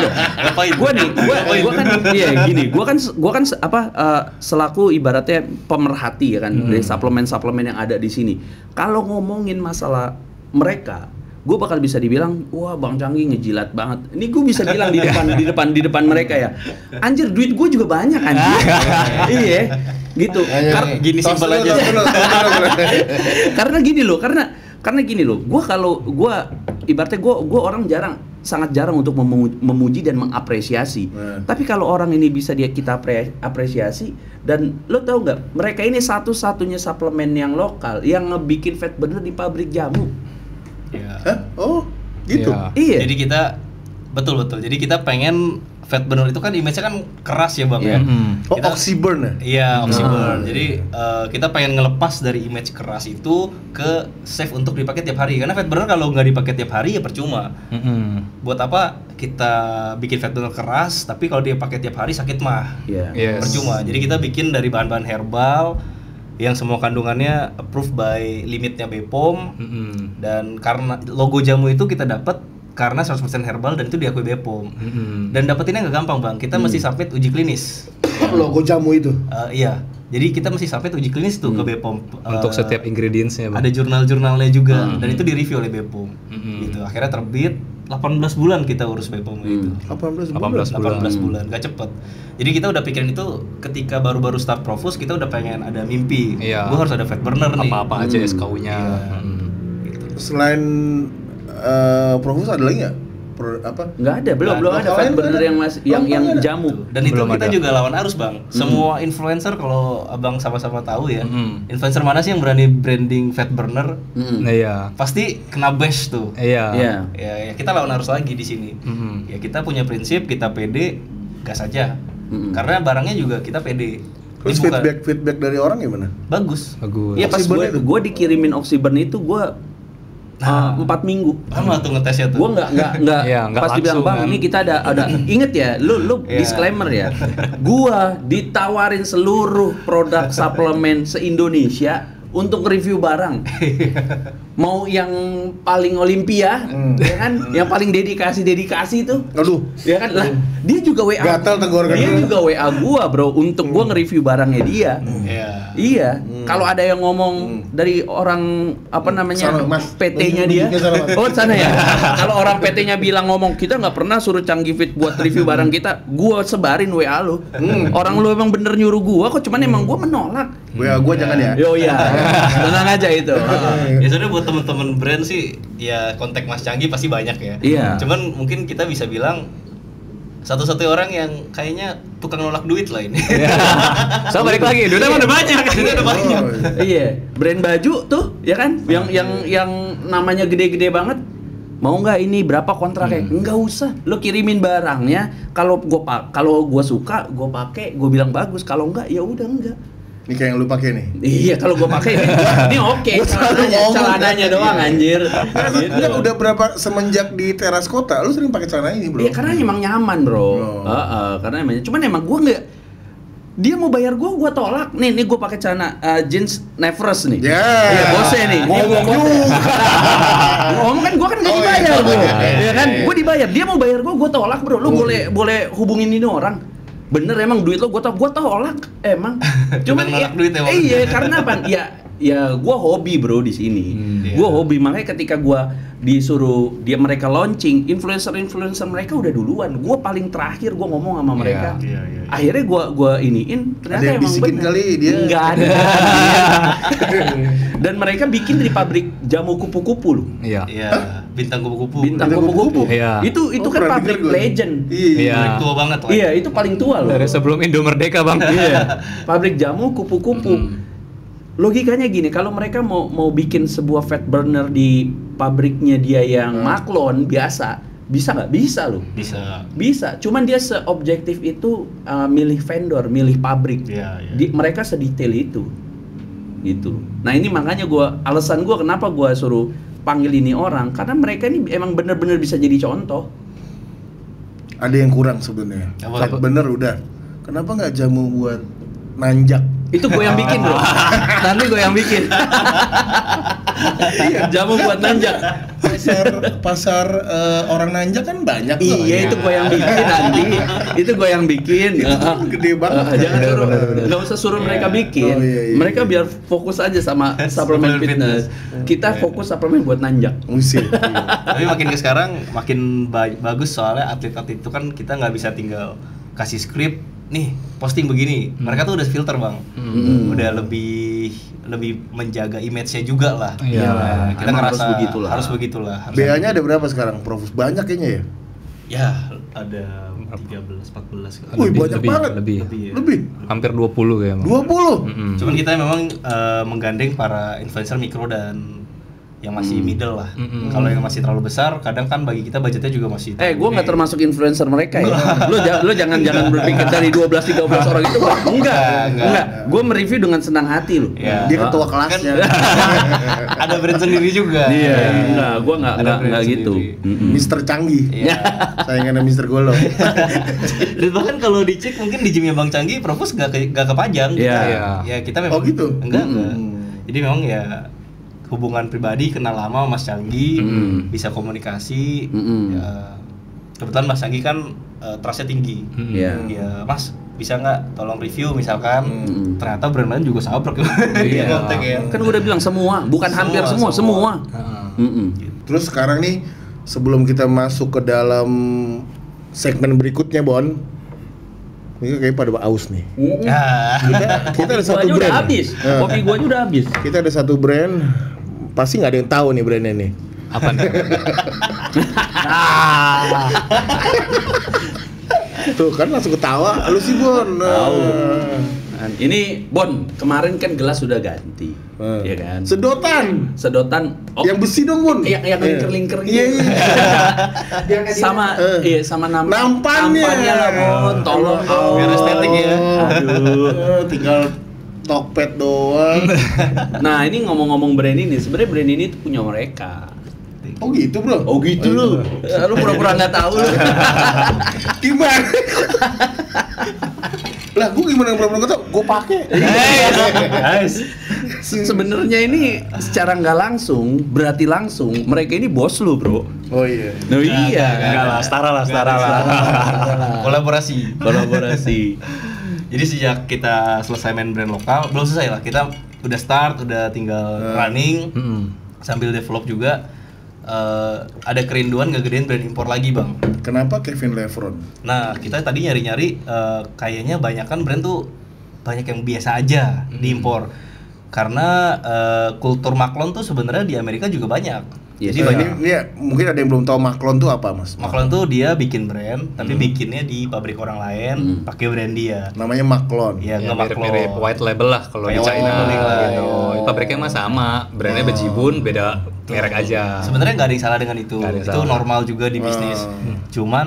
gue kan selaku ibaratnya pemerhati ya kan dari suplemen yang ada di sini. Kalau ngomongin masalah mereka, gue bakal bisa dibilang, wah Bang Canggih ngejilat banget. Ini gue bisa bilang di depan mereka ya. Anjir, duit gue juga banyak anjir. Iya, gitu. Gini simpel aja. Karena gini loh, gue ibaratnya gue orang sangat jarang untuk memuji dan mengapresiasi. Tapi kalau orang ini bisa kita apresiasi, dan lo tau nggak, mereka ini satu-satunya suplemen yang lokal yang ngebikin fat burner di pabrik jamu. Hah? Oh, gitu. Iya. Jadi kita betul. Jadi kita pengen fat burner itu kan image-nya kan keras ya Bang ya. Oh, oxyburn ya? Iya, oxyburn. Jadi kita pengen ngelepas dari image keras itu ke safe untuk dipakai tiap hari. Karena fat burner kalau nggak dipakai tiap hari ya percuma. Buat apa kita bikin fat burner keras tapi kalau dia pakai tiap hari sakit mah. Percuma. Jadi kita bikin dari bahan-bahan herbal yang semua kandungannya approved by limitnya BPOM, dan karena logo jamu itu kita dapat karena 100% herbal dan itu diakui BPOM. Dan dapetinnya nggak gampang Bang, kita mesti submit uji klinis. logo jamu itu. Iya. Jadi kita mesti sampai uji klinis tuh ke BPOM. Untuk setiap ingredients-nya, Bang. Ada jurnal-jurnalnya juga dan itu direview oleh BPOM. Gitu. Akhirnya terbit 18 bulan kita urus BPOM itu. 18 bulan, gak cepet. Jadi kita udah pikirin itu ketika baru-baru start Profus, kita udah pengen ada mimpi. Iya. Gua harus ada fat burner nih. Apa-apa aja SKU-nya. Gitu. Selain Profus ada lagi nggak? Nggak ada, belum ada fat burner yang masih yang jamu. Dan itu Belum kita ada. juga lawan arus, Bang. Semua influencer, kalau Abang sama-sama tahu ya, influencer mana sih yang berani branding fat burner? Iya. Pasti kena bash tuh. Iya. Iya. Ya, kita lawan arus lagi di sini. Ya kita punya prinsip, kita pede, gas aja. Karena barangnya juga kita pede. Terus Ini bukan- feedback dari orang gimana? bagus. Iya, pas Oxyburn itu? gue dikirimin Oxyburn itu gue 4 minggu. Lama tuh ngetesnya tuh. Gue nggak Iya, nggak pas dibilang langsung, bang kan. ini kita ada inget ya lu Iya. disclaimer ya, gua ditawarin seluruh produk suplemen se-Indonesia untuk review barang, mau yang paling Olimpia ya kan, yang paling dedikasi itu Aduh, ya kan lah, dia juga WA Gatal tenggorokan dia gua. juga WA gua bro untuk gua nge-review barangnya dia. Iya. Iya, kalau ada yang ngomong dari orang apa namanya Sana, Mas. PT-nya dia, Nunjukin sana, Mas. oh sana ya. Kalau orang PT-nya bilang ngomong kita nggak pernah suruh Canggih Fit buat review barang kita, gua sebarin WA lu. Orang lu emang bener nyuruh gua kok, cuman emang gua menolak. gua jangan ya. Yo iya, tenang aja itu. Ya sebenarnya buat temen-temen brand sih, ya kontak Mas Canggih pasti banyak ya. Iya. Cuman mungkin kita bisa bilang satu-satunya orang yang kayaknya tukang nolak duit lah ini. So balik lagi, duitnya udah banyak. Duitnya udah banyak. Iya, brand baju tuh ya kan, yang namanya gede-gede banget. Mau nggak ini berapa kontraknya? Nggak usah, lo kirimin barangnya. Kalau gua suka, gua pakai, gua bilang bagus. Kalau nggak, ya udah enggak. Ini kayak yang lu pakai nih. Iya, kalau gua pakai ini oke. Gua selalu ngomong. Celananya doang anjir. Gitu. Enggak, udah berapa semenjak di teras kota lu sering pakai celana ini, Bro? Iya, karena emang nyaman, Bro. Karena emang cuman emang gua nggak, dia mau bayar gua tolak. Nih gua pakai celana jeans Neverest nih. Ya. Iya, bosnya nih. Ngomong juga. Ngomong kan gua kan nggak Oh, dibayar, iya. Bro. Iya. Iya kan? Gua dibayar. Dia mau bayar gua tolak, Bro. Lu boleh hubungin ini orang. Bener emang duit lo gua tolak emang. Cuman nolak duit emang. iya, karena apa? Ya gua hobi, Bro, di sini. Gua hobi, makanya ketika gua disuruh mereka launching, influencer mereka udah duluan. Gua paling terakhir gua ngomong sama mereka. Iya. Akhirnya gua iniin, ternyata Ada yang emang bisikin bener. kali dia. Enggak ada. Dan mereka bikin dari pabrik jamu kupu-kupu loh. Iya. Iya, bintang kupu-kupu. Bintang Bintang kupu-kupu. kupu-kupu. Iya. Itu Oh, kan pernah pabrik denger gua. legend. Iya. Iya. Tua banget lah. Iya, itu paling tua loh. Dari sebelum Indo merdeka, Bang. Iya. Pabrik jamu kupu-kupu. Logikanya gini, kalau mereka mau bikin sebuah fat burner di pabriknya dia yang maklon biasa, bisa nggak? Bisa loh. Bisa. Cuman dia seobjektif itu milih vendor, milih pabrik. Iya. Mereka sedetail itu. Gitu. Nah, ini makanya alasan gua kenapa gua suruh panggil ini orang, karena mereka ini emang bener-bener bisa jadi contoh. Ada yang kurang sebenarnya. Apa? Fat bener udah. Kenapa nggak jamu buat nanjak? Itu gue yang bikin, Bro. Nanti gue yang bikin. Jamu buat nanjak. Pasar orang nanjak kan banyak tuh. Iya, itu gue yang bikin nanti. Itu gue yang bikin. Gede banget. Jangan suruh, nggak usah suruh mereka bikin. Oh, iya. Mereka biar fokus aja sama suplemen fitness. Kita fokus suplemen buat nanjak. Musik. Tapi makin ke sekarang makin bagus, soalnya atlet-atlet itu kan kita nggak bisa tinggal kasih skrip nih posting begini. Mereka tuh udah filter, Bang. Udah lebih menjaga image-nya juga lah. Iya. Kita Emang ngerasa harus begitulah. BA-nya ada berapa sekarang, Prof? Banyak kayaknya ya? Ya, ada 13 14 kali. Wih, banyak banget. Lebih. Lebih. Hampir 20 ya, Bang. 20. Cuman kita memang menggandeng para influencer mikro dan yang masih middle lah. Kalau yang masih terlalu besar, kadang kan bagi kita budgetnya juga masih. Gue nggak termasuk influencer mereka ya. Lu jangan berpikir dari 12-13 orang itu. Enggak. Gue mereview dengan senang hati loh. Ya. Dia ketua kelasnya. Ada brand sendiri juga. Iya. Enggak, gue Ada nggak brand gitu. sendiri. Mister Canggih. Iya. Saingannya Mister Golo. Dan bahkan kalau dicek mungkin di gymnya Bang Canggih, Profus gak kepajang. Iya. Ya kita memang. Oh, gitu? Enggak. Jadi memang ya hubungan pribadi, kenal lama Mas Canggih, bisa komunikasi. Ya, kebetulan Mas Canggih kan trustnya tinggi. Iya. Ya Mas, bisa nggak tolong review misalkan. Ternyata brand lain juga sabrek. Iya. Kontak ya. Kan gue udah bilang semua, bukan hampir semua. Terus sekarang nih sebelum kita masuk ke dalam segmen berikutnya Bon, ini kayak pada aus nih. Kita ada satu Kopi gua aja udah brand. habis. Kopi gua aja udah habis. Kita ada satu brand, pasti nggak ada yang tahu nih brandnya nih. Apa nih? Tuh kan langsung ketawa, lu sih Bon. Tahu. Ini Bon, kemarin kan gelas sudah ganti. Iya kan? Sedotan. Yang besi dong Bon. Yang lingker-lingker gitu. Iya. Sama sama Nampannya lah Bon, tolong. Biar estetik ya. Aduh. Tinggal Tokped doang. Nah, ini ngomong-ngomong brand ini, sebenarnya brand ini tuh punya mereka. Oh gitu bro. Oh gitu lu. Lu pura-pura nggak tahu lu. Gimana? Lah gua gimana pura-pura nggak tahu? Gua pakai. Guys. Sebenarnya ini secara nggak langsung, berarti langsung mereka ini bos lu, bro. Oh iya. Oh iya. Enggak lah, setara lah. Kolaborasi. Jadi sejak kita selesai main brand lokal, belum selesai lah. Kita udah start, udah tinggal running, sambil develop juga. Ada kerinduan ngegedein brand impor lagi bang. Kenapa Kevin Levron? Nah kita tadi nyari-nyari kayaknya banyak kan brand tuh banyak yang biasa aja diimpor karena kultur maklon tuh sebenarnya di Amerika juga banyak. Yes. Jadi banyak. Ini mungkin ada yang belum tahu Maklon tuh apa mas? Maklon tuh dia bikin brand tapi bikinnya di pabrik orang lain pakai brand dia. Namanya Maklon. Iya Ya, nge-maklon. mirip-mirip white label lah kalau di Kayak China white label lah, gitu. iya. Pabriknya mah sama, brandnya Bejibun, beda merek aja. Sebenarnya nggak ada yang salah dengan itu. Nggak ada yang Itu salah. normal juga di bisnis. Cuman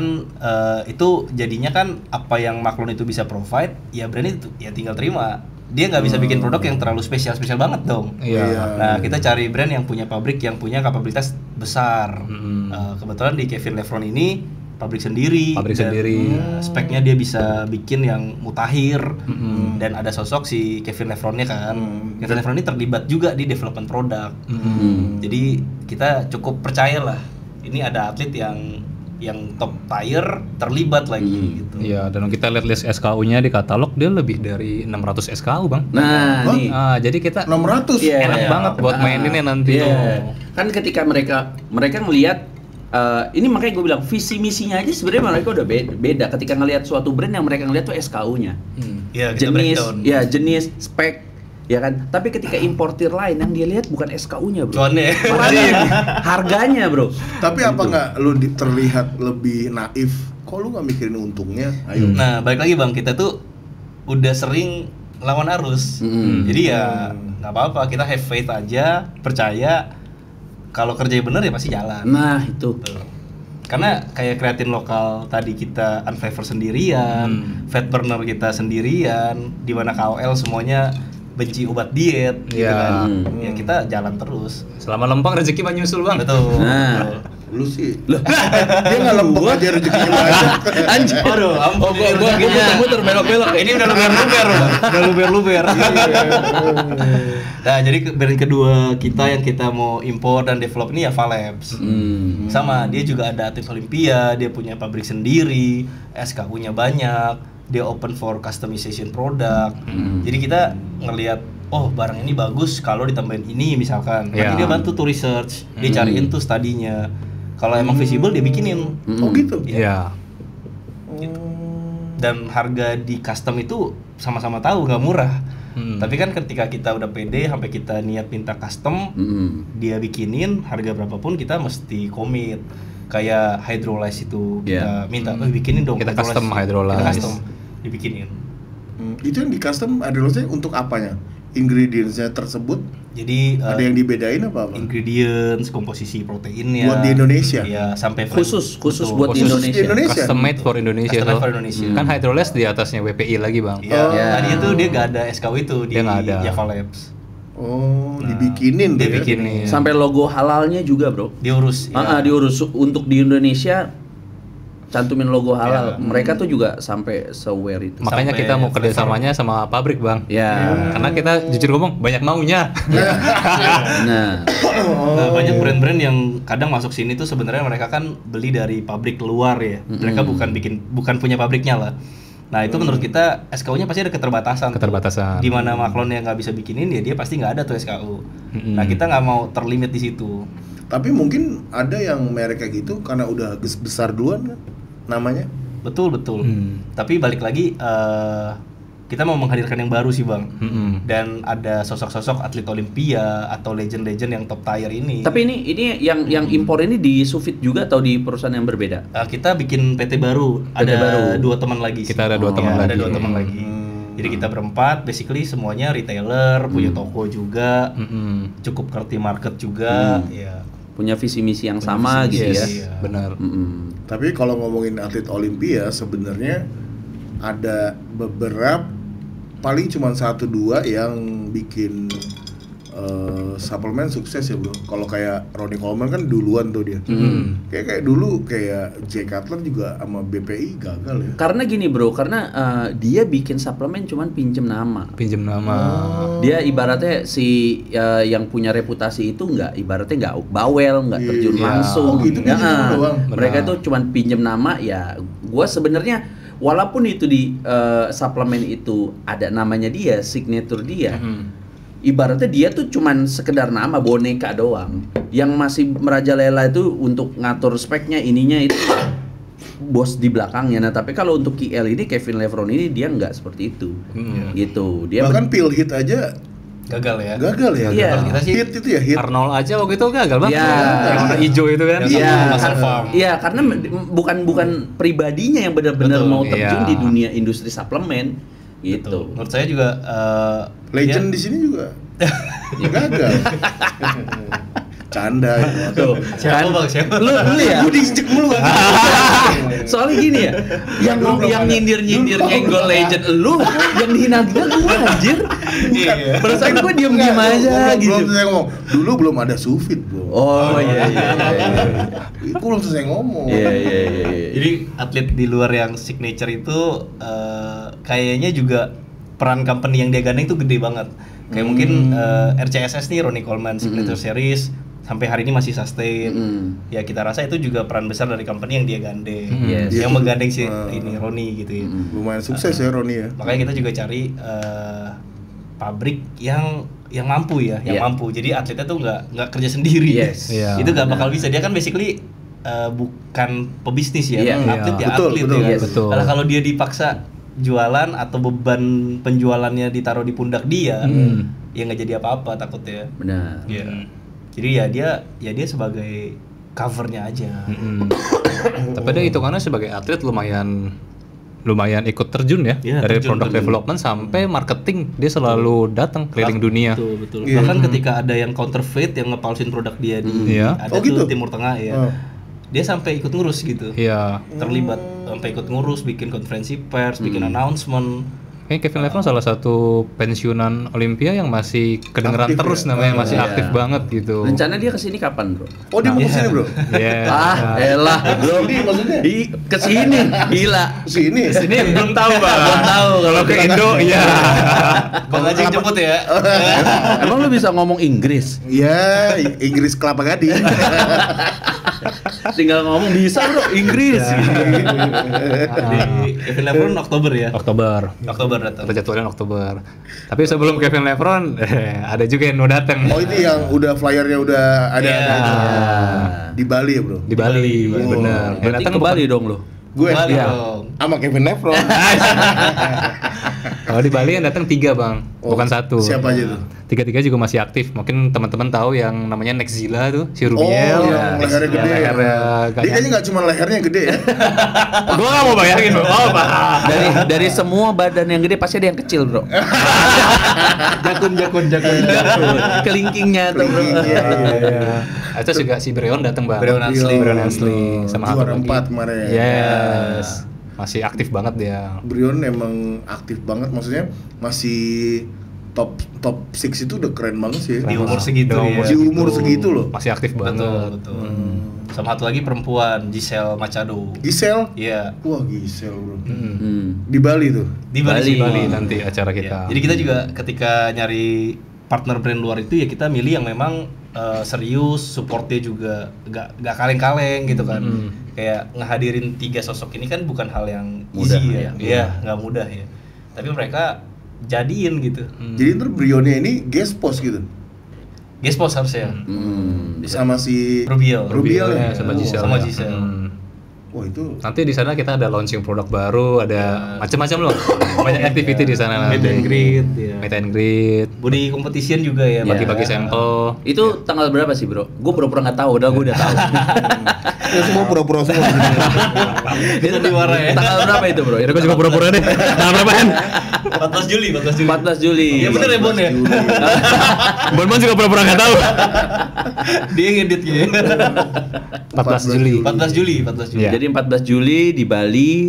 itu jadinya kan apa yang Maklon itu bisa provide, ya brand itu ya tinggal terima. Dia nggak bisa bikin produk yang terlalu spesial banget dong. Iya. Nah kita cari brand yang punya pabrik yang punya kapabilitas besar. Kebetulan di Kevin Levron ini pabrik sendiri. Pabrik dan, sendiri. speknya dia bisa bikin yang mutakhir. Dan ada sosok si Kevin Levronnya kan. Kevin Levron ini terlibat juga di development produk. Jadi kita cukup percaya lah. Ini ada atlet yang top tier terlibat lagi gitu. Iya, dan kita lihat list SKU-nya di katalog dia lebih dari 600 SKU, Bang. Nah, nih. Ah, jadi kita 600. Iya. enak banget buat maininnya nanti. Iya. Kan ketika mereka melihat ini makanya gue bilang visi misinya aja sebenarnya mereka udah beda ketika ngelihat suatu brand yang mereka ngelihat tuh SKU-nya. Iya, kita Jenis, breakdown. ya jenis, spek, ya kan. Tapi ketika importir lain yang dia lihat bukan SKU-nya, bro. Cuannya. Harganya, bro. Tapi apa nggak lu terlihat lebih naif? Kok lu nggak mikirin untungnya? Ayo. Nah, balik lagi Bang, kita tuh udah sering lawan arus. Jadi ya nggak apa-apa, kita have faith aja, percaya kalau kerja bener ya pasti jalan. Nah, itu. Tuh. Karena kayak kreatin lokal tadi kita unflavor sendirian, fat burner kita sendirian, di mana KOL semuanya benci obat diet gitu Iya. kan. Ya kita jalan terus. Selama lempeng rezeki mah nyusul, Bang. Betul. Nah. Lu sih. Dia nggak lempeng aja rezekinya banyak. Anjir. Aduh, ampun. Gua muter belok-belok. Ini udah luber-luber, Bang. Udah luber-luber. Nah, jadi brand kedua kita yang kita mau impor dan develop ini ya Valabs. Sama, dia juga ada atlet Olimpia, dia punya pabrik sendiri, SKU-nya banyak, dia open for customization produk. Jadi kita ngelihat, oh barang ini bagus kalau ditambahin ini misalkan. Nanti Ya. dia bantu tuh research, dia cariin tuh studinya. Kalau emang visible dia bikinin. Oh gitu. Iya. Dan harga di custom itu sama-sama tahu nggak murah. Tapi kan ketika kita udah pede sampai kita niat minta custom, dia bikinin harga berapapun kita mesti komit. Kayak hydrolyze itu kita minta, bikinin dong. Kita custom hydrolyze. Kita custom dibikinin. Itu yang di custom hydrolyze untuk apanya? Ingredientsnya tersebut Jadi ada yang dibedain apa? ingredients, komposisi proteinnya. Buat di Indonesia? Iya, sampai Khusus Betul. buat Khusus di Indonesia. Indonesia? Custom made for Indonesia. Custom made tuh. for Indonesia. Kan hydrolyze di atasnya WPI lagi, Bang. Iya, Ya. tadinya tuh dia nggak ada SKU itu di Dia nggak ada. Java Labs. Oh, dibikinin Dia tuh ya? bikinin. Sampai logo halalnya juga, bro. Diurus. ya. Diurus untuk di Indonesia cantumin logo halal. Mereka tuh juga sampai se-aware itu. Makanya Sampai kita mau kerjasamanya sama pabrik, Bang. Ya. Karena kita jujur ngomong banyak maunya. Nah, Nah, banyak brand-brand yang kadang masuk sini tuh sebenarnya mereka kan beli dari pabrik luar ya. Mereka bukan punya pabriknya lah. Nah itu menurut kita SKU-nya pasti ada keterbatasan. Keterbatasan. Di mana Maklon yang nggak bisa bikinin ya dia pasti nggak ada tuh SKU. Nah kita nggak mau terlimit di situ. Tapi mungkin ada yang merek kayak gitu karena udah besar duluan kan namanya. Betul. Tapi balik lagi kita mau menghadirkan yang baru sih bang. Dan ada sosok-sosok atlet Olimpia atau legend-legend yang top tier ini. Tapi ini yang impor ini di Sufit juga atau di perusahaan yang berbeda? Kita bikin PT baru. PT Ada baru. 2 teman lagi. Kita ada 2 teman lagi. Ada 2 teman lagi. Jadi kita berempat, basically semuanya retailer, punya toko juga, cukup ngerti market juga, ya. Punya visi misi yang sama gitu ya. Iya. Benar. Tapi kalau ngomongin atlet Olimpia sebenarnya ada beberapa paling cuma 1-2 yang bikin suplemen sukses ya bro. Kalau kayak Ronnie Coleman kan duluan tuh dia. Kayak dulu kayak Jay Cutler juga sama BPI gagal ya. Karena gini bro, karena dia bikin suplemen cuman pinjem nama. Dia ibaratnya si yang punya reputasi itu ibaratnya nggak bawel, nggak terjun langsung. Oh, gitu, Ya, pinjem doang. mereka itu cuman pinjem nama ya. Gua sebenarnya walaupun itu di suplemen itu ada namanya dia, signature dia. Ibaratnya dia tuh cuman sekedar nama, boneka doang. Yang masih merajalela itu untuk ngatur speknya, ininya itu bos di belakangnya. Nah, tapi kalau untuk KL ini, Kevin Levron ini dia nggak seperti itu. Gitu. Dia Bahkan pil hit aja Gagal ya. gagal ya. Iya. Kalau kita sih Hit itu ya hit. Arnold aja waktu itu gagal banget. Iya. Yang warna hijau itu kan. Iya, Muscle Farm. iya karena bukan pribadinya yang benar-benar Betul, mau terjun iya. di dunia industri suplemen gitu. Menurut saya juga Legend di sini juga gagal. Canda gitu. Tuh, Siapa bang? Siapa? Lu ya? Gue diinjek mulu kan. Soalnya gini ya, yang nyindir nyenggol legend lu, yang dihina gua anjir. Iya. Perasaan gua diem-diem aja gitu. Belum selesai ngomong. Dulu belum ada Sufit bro. Oh iya. Itu belum selesai ngomong. Iya. Jadi atlet di luar yang signature itu kayaknya juga peran company yang dia gandeng itu gede banget. Kayak mungkin RCSS nih, Ronnie Coleman Signature Series sampai hari ini masih sustain. Ya kita rasa itu juga peran besar dari company yang dia gandeng. Yes. Yang menggandeng si ini Ronnie gitu ya. Lumayan sukses ya Ronnie ya. Makanya kita juga cari pabrik yang mampu ya, yang Yeah. mampu. Jadi atletnya tuh nggak kerja sendiri. Yes. Iya. Itu nggak bakal bisa. Dia kan basically bukan pebisnis ya, Iya. atlet ya Betul, atlet betul, ya. yes. Betul. Kalau dia dipaksa jualan atau beban penjualannya ditaruh di pundak dia, ya nggak jadi apa-apa takutnya. Benar. Iya. Jadi ya dia sebagai covernya aja. Tapi dia hitungannya sebagai atlet lumayan ikut terjun ya, Iya, dari terjun. product development sampai marketing dia selalu datang keliling dunia. Betul. Iya. Bahkan ketika ada yang counterfeit yang ngepalsuin produk dia di Iya. ada Oh, tuh gitu? Timur Tengah ya. Dia sampai ikut ngurus gitu. Iya. Terlibat sampai ikut ngurus, bikin konferensi pers, bikin announcement. Kayaknya Kevin Levron salah satu pensiunan Olimpia yang masih kedengeran Aktif terus ya? namanya, masih Iya. aktif banget gitu. Rencana dia kesini kapan bro? Oh dia mau kesini bro? Iya. Elah bro. Ini maksudnya? Kesini, gila. Sini. Ini belum tahu Bang. Belum tahu kalau Ke Indo, iya. Bang Ajeng jemput ya. Emang lu bisa ngomong Inggris? Ya Inggris Kelapa Gading. Tinggal ngomong bisa bro, Inggris. Di Kevin Levron Oktober ya. Oktober. Oktober datang. Kita jadwalnya Oktober. Tapi sebelum Kevin Levron, ada juga yang mau datang. Oh ini yang udah flyernya udah ada. Iya. Di Bali ya bro? Di Bali, Bali. benar. Yang Berarti datang ke Bali dong lu. Gue Bali Iya. dong. sama Kevin Levron. Kalau di Bali yang datang 3 bang, bukan 1. Siapa aja tuh? 3 juga masih aktif. Mungkin teman-teman tahu yang namanya Nexzilla tuh, si Oh, Rubiel. yang lehernya gede. Yang lehernya Dia kayaknya nggak cuma lehernya gede ya. Gua nggak mau bayangin bro. Oh, Pak. Dari semua badan yang gede pasti ada yang kecil bro. Jakun. Kelingkingnya tuh bro. Iya. Itu juga si Breon datang bang. Breon Hansling. Breon Hansling sama satu Juara lagi. 4 kemarin. Yes. Masih aktif banget dia. Brion emang aktif banget, maksudnya masih top 6 itu udah keren banget sih. Di umur segitu ya. Di umur segitu loh. Masih aktif banget. Betul. Sama satu lagi perempuan, Giselle Machado. Giselle? Iya. Wah Giselle bro. Hmm. Di Bali tuh. Di Bali. Bali. semua. Bali nanti acara Iya. kita. Jadi kita juga ketika nyari partner brand luar itu ya kita milih yang memang serius, supportnya juga nggak kaleng-kaleng gitu kan. Kayak ngehadirin 3 sosok ini kan bukan hal yang Mudah, easy ya. Iya, nggak mudah ya. Tapi mereka jadiin gitu. Jadi ntar Brione ini guest post gitu. Guest post harusnya. Sama si Rubiel. Rubiel ya. sama Giselle. Sama ya. Giselle. Wah itu Nanti di sana kita ada launching produk baru, ada macam-macam loh. Banyak activity di sana. Meet and greet, ya. Meet and greet, Body competition juga ya. bagi-bagi sampel. Itu tanggal berapa sih, Bro? Gue pura-pura nggak tahu, gue udah tahu. ya semua pura-pura semua. Itu di Wara ya. Tanggal berapa itu, Bro? Ya gue juga pura-pura deh. Tanggal berapa kan? 14 Juli. 14 Juli. Iya bener ya Bon ya. Bon juga pura-pura nggak tahu. Dia ngedit gitu. 14 Juli. 14 Juli. Iya. Jadi 14 Juli di Bali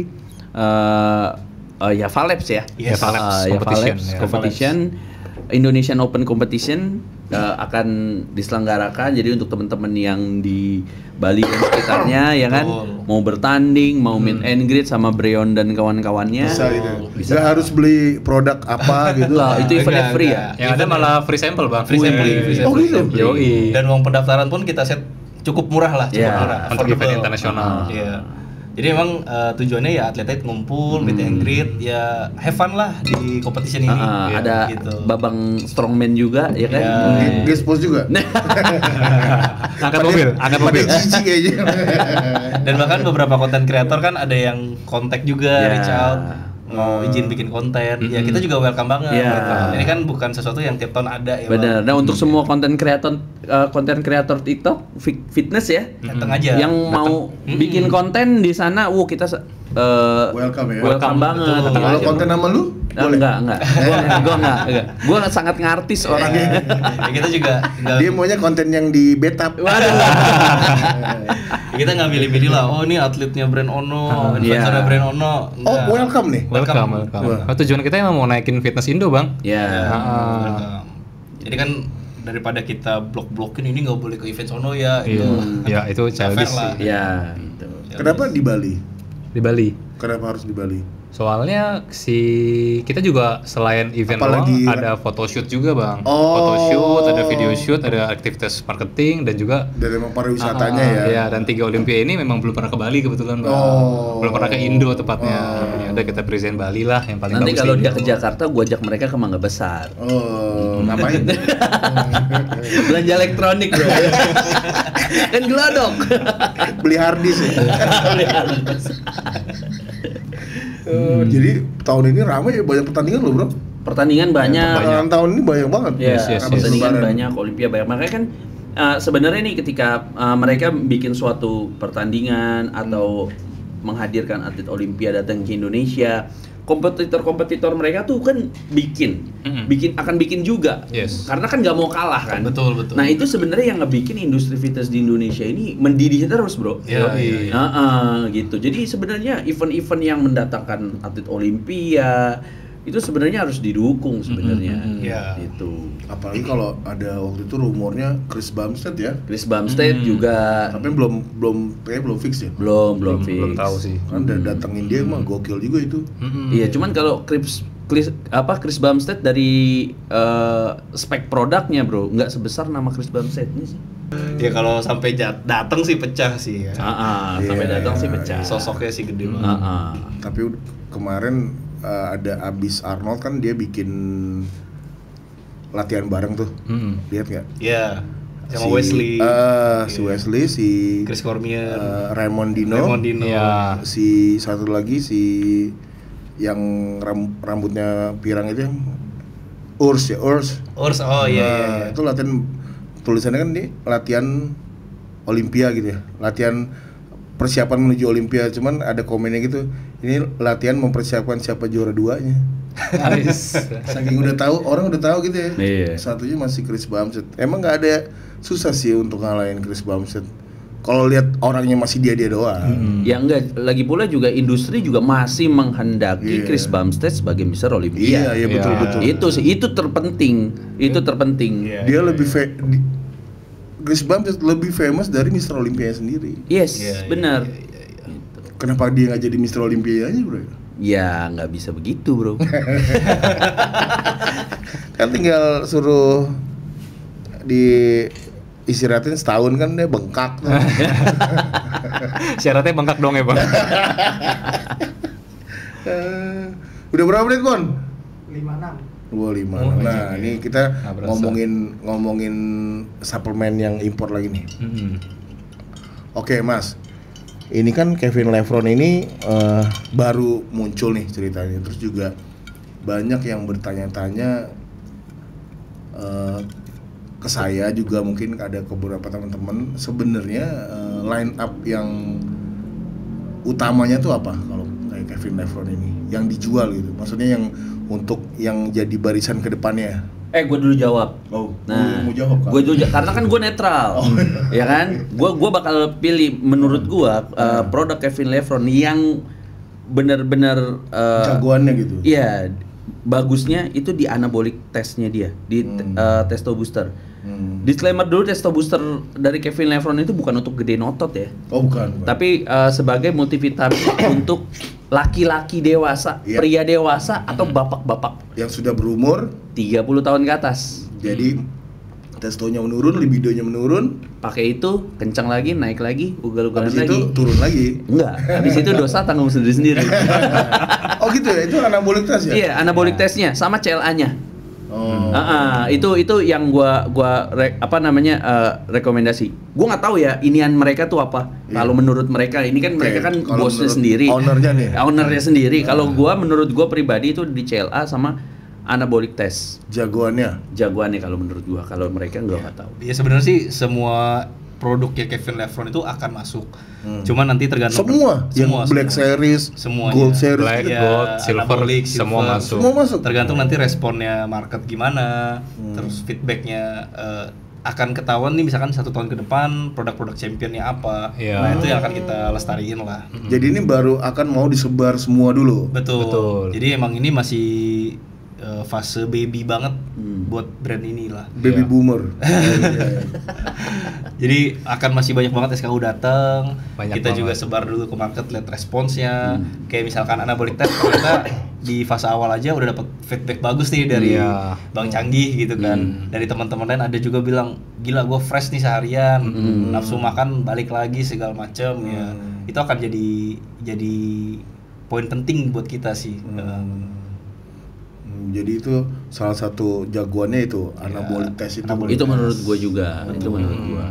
ya Valabs ya. Yes. Ya, Valabs Ya, competition, Valabs ya. competition. Indonesian Open Competition akan diselenggarakan. Jadi untuk teman-teman yang di Bali dan sekitarnya ya kan Betul. mau bertanding, mau meet and greet sama Breon dan kawan-kawannya. Bisa gitu. Bisa. Nggak harus beli produk apa gitu. Lah, itu eventnya Enggak, free enggak. ya. Yang ada malah free sample bang. Free sample. Oh gitu. Yoi. Dan uang pendaftaran pun kita set cukup murah lah, cukup Ya, murah. untuk event affordable. internasional. Iya. Jadi emang tujuannya ya atlet ngumpul, meet and greet, ya have fun lah di competition ini. Iya, Ada gitu. Babang Strongman juga ya kan. Ya. Guest post juga. Angkat mobil, angkat mobil. Pada cici aja. Dan bahkan beberapa konten kreator kan ada yang kontak juga, Ya. reach out, mau izin bikin konten. Ya kita juga welcome banget. Ya. gitu. Ini kan bukan sesuatu yang tiap tahun ada ya. Benar. Nah, untuk semua konten kreator TikTok fitness ya. Datang aja. Yang mau bikin konten di sana, kita Welcome ya. welcome banget. Betul. Datang Kalau aja. konten nama lu? Boleh. Enggak. Gua enggak. Gua sangat ngartis orangnya. Ya, kita juga nggak- Dia maunya konten yang di betap. Waduh. ya, kita nggak milih-milih lah. Oh ini atletnya brand Ono, influencernya Iya. brand Ono. Oh, welcome nih. Welcome. Wah. Tujuan kita emang mau naikin fitness Indo bang. Ya. Welcome. Jadi kan daripada kita blok-blokin ini nggak boleh ke event Ono ya. Iya. Itu. Ya itu childish Fair lah. sih. Ya, gitu. Kenapa di Bali? Di Bali. Kenapa harus di Bali? Soalnya kita juga selain event Apalagi- doang ada photoshoot juga bang. Oh. Photoshoot, ada video shoot, ada aktivitas marketing dan juga Dari emang pariwisatanya ya. Iya, dan 3 Olimpia ini memang belum pernah ke Bali kebetulan bang. Oh. Belum pernah ke Indo tepatnya. Ya udah kita present Bali lah yang paling Nanti bagus kalau di dia Indo. ke Jakarta, gua ajak mereka ke Mangga Besar. Oh, ngapain? Belanja elektronik, Bro. Kan gelodok. Beli harddisk ya. Jadi tahun ini ramai ya, banyak pertandingan loh bro. Pertandingan banyak. Tahun ini banyak banget. Ya, Yes, pertandingan Lebaran. banyak, Olimpia banyak. Makanya kan sebenarnya nih ketika mereka bikin suatu pertandingan atau menghadirkan atlet Olimpia datang ke Indonesia, kompetitor-kompetitor mereka tuh kan akan bikin juga. Yes. Karena kan nggak mau kalah kan. Betul. Nah itu sebenarnya yang ngebikin industri fitness di Indonesia ini mendidih terus bro. Iya. Gitu. Jadi sebenarnya event-event yang mendatangkan atlet Olimpia itu sebenarnya harus didukung sebenarnya. Iya. Gitu. Apalagi kalau ada waktu itu rumornya Chris Bumstead ya. Chris Bumstead juga Tapi kayaknya belum fix ya. belum fix. Belum tahu sih. Kan udah datengin dia mah gokil juga itu. Iya, cuman kalau Chris Bumstead dari spek produknya bro nggak sebesar nama Chris Bumstead ini sih. Ya kalau sampai datang sih pecah sih ya. Sampai Iya, datang sih pecah. Sosoknya sih gede banget. Tapi kemarin ada Abis Arnold kan dia bikin latihan bareng tuh. Lihat nggak? Iya. Sama Wesley. Si Wesley, si Chris Cormier. Raymond Dino, Iya. si satu lagi si yang rambutnya pirang itu yang Urs. Urs. Oh iya. Itu latihan, tulisannya kan dia latihan Olimpia gitu ya, latihan persiapan menuju Olimpia. Cuman ada komennya gitu, ini latihan mempersiapkan siapa juara duanya. Saking orang udah tahu gitu ya. Iya. Satunya masih Chris Bumstead. Emang nggak ada, susah sih untuk ngalahin Chris Bumstead. Kalau lihat orangnya masih dia doang. Ya enggak, lagi pula juga industri juga masih menghendaki Iya. Chris Bumstead sebagai Mr. Olympia. Iya betul. Itu sih, itu terpenting. Iya. Dia Chris Bumstead lebih famous dari Mr. Olympia sendiri. Yes, Iya, benar. Kenapa dia nggak jadi Mr. Olympia aja bro? Ya nggak bisa begitu bro. Kan tinggal suruh di istirahatin setahun kan dia bengkak tuh. Syaratnya bengkak dong ya bang. Udah berapa menit Bon? 56. 25. Nah ini kita Nggak berasa. ngomongin suplemen yang impor lagi nih. Oke Mas, ini kan Kevin Leffron ini baru muncul nih ceritanya. Terus juga banyak yang bertanya-tanya ke saya juga, mungkin ada ke beberapa teman-teman, sebenarnya line up yang utamanya tuh apa kalau kayak Kevin Leffron ini yang dijual gitu, maksudnya yang untuk yang jadi barisan ke depannya. Gue dulu jawab. Oh, Nah, mau jawab kan? gue dulu karena kan gue netral, ya kan? Gue bakal pilih menurut gue produk Kevin Leffron yang benar-benar jagoannya gitu. Iya, bagusnya itu di anabolic testnya dia, di testo booster. Disclaimer dulu, testo booster dari Kevin Leffron itu bukan untuk gedein otot ya, Oh bukan. tapi sebagai multivitamin untuk laki-laki dewasa, Iya. pria dewasa atau bapak-bapak Yang sudah berumur, 30 tahun ke atas. jadi testonya menurun, libidonya menurun, Pakai itu kencang lagi, naik lagi, ugal-ugalan habis lagi. itu turun lagi. Enggak, habis itu dosa tanggung sendiri-sendiri. Oh gitu ya, itu anabolik test ya? Iya, anabolic testnya sama CLA-nya. Oh. Itu yang gua rekomendasi. Gua nggak tahu ya inian mereka tuh apa. Iya. Kalau menurut mereka, ini kan Oke, mereka kan kalau bosnya menurut sendiri. ownernya nih. Ownernya sendiri. Kalau menurut gua pribadi itu di CLA sama anabolic test. Jagoannya. Jagoannya kalau menurut gua. Kalau mereka nggak tahu. Ya sebenarnya sih semua produknya Kevin Leffron itu akan masuk. Cuman nanti tergantung Semua, yang Black Series, semuanya. Gold Series, Black, gitu. Gold, Silver, Anabolic, semua masuk. Semua masuk. Tergantung nanti responnya market gimana, terus feedbacknya akan ketahuan nih, misalkan 1 tahun ke depan produk-produk championnya apa. Iya. Nah itu yang akan kita lestariin lah. Jadi ini baru akan mau disebar semua dulu. Betul. Jadi emang ini masih fase baby banget buat brand ini lah. Baby Iya. boomer. Jadi akan masih banyak banget SKU datang. Banyak Kita juga banget. sebar dulu ke market, lihat responsnya. Kayak misalkan anabolic test ternyata di fase awal aja udah dapat feedback bagus nih dari Iya. Bang Canggih gitu kan. Dari teman-teman lain ada juga bilang, gila gue fresh nih seharian, nafsu makan balik lagi segala macem ya. Itu akan jadi poin penting buat kita sih. Jadi itu salah satu jagoannya itu anabolic test itu. Itu menurut gua juga. Itu menurut gua.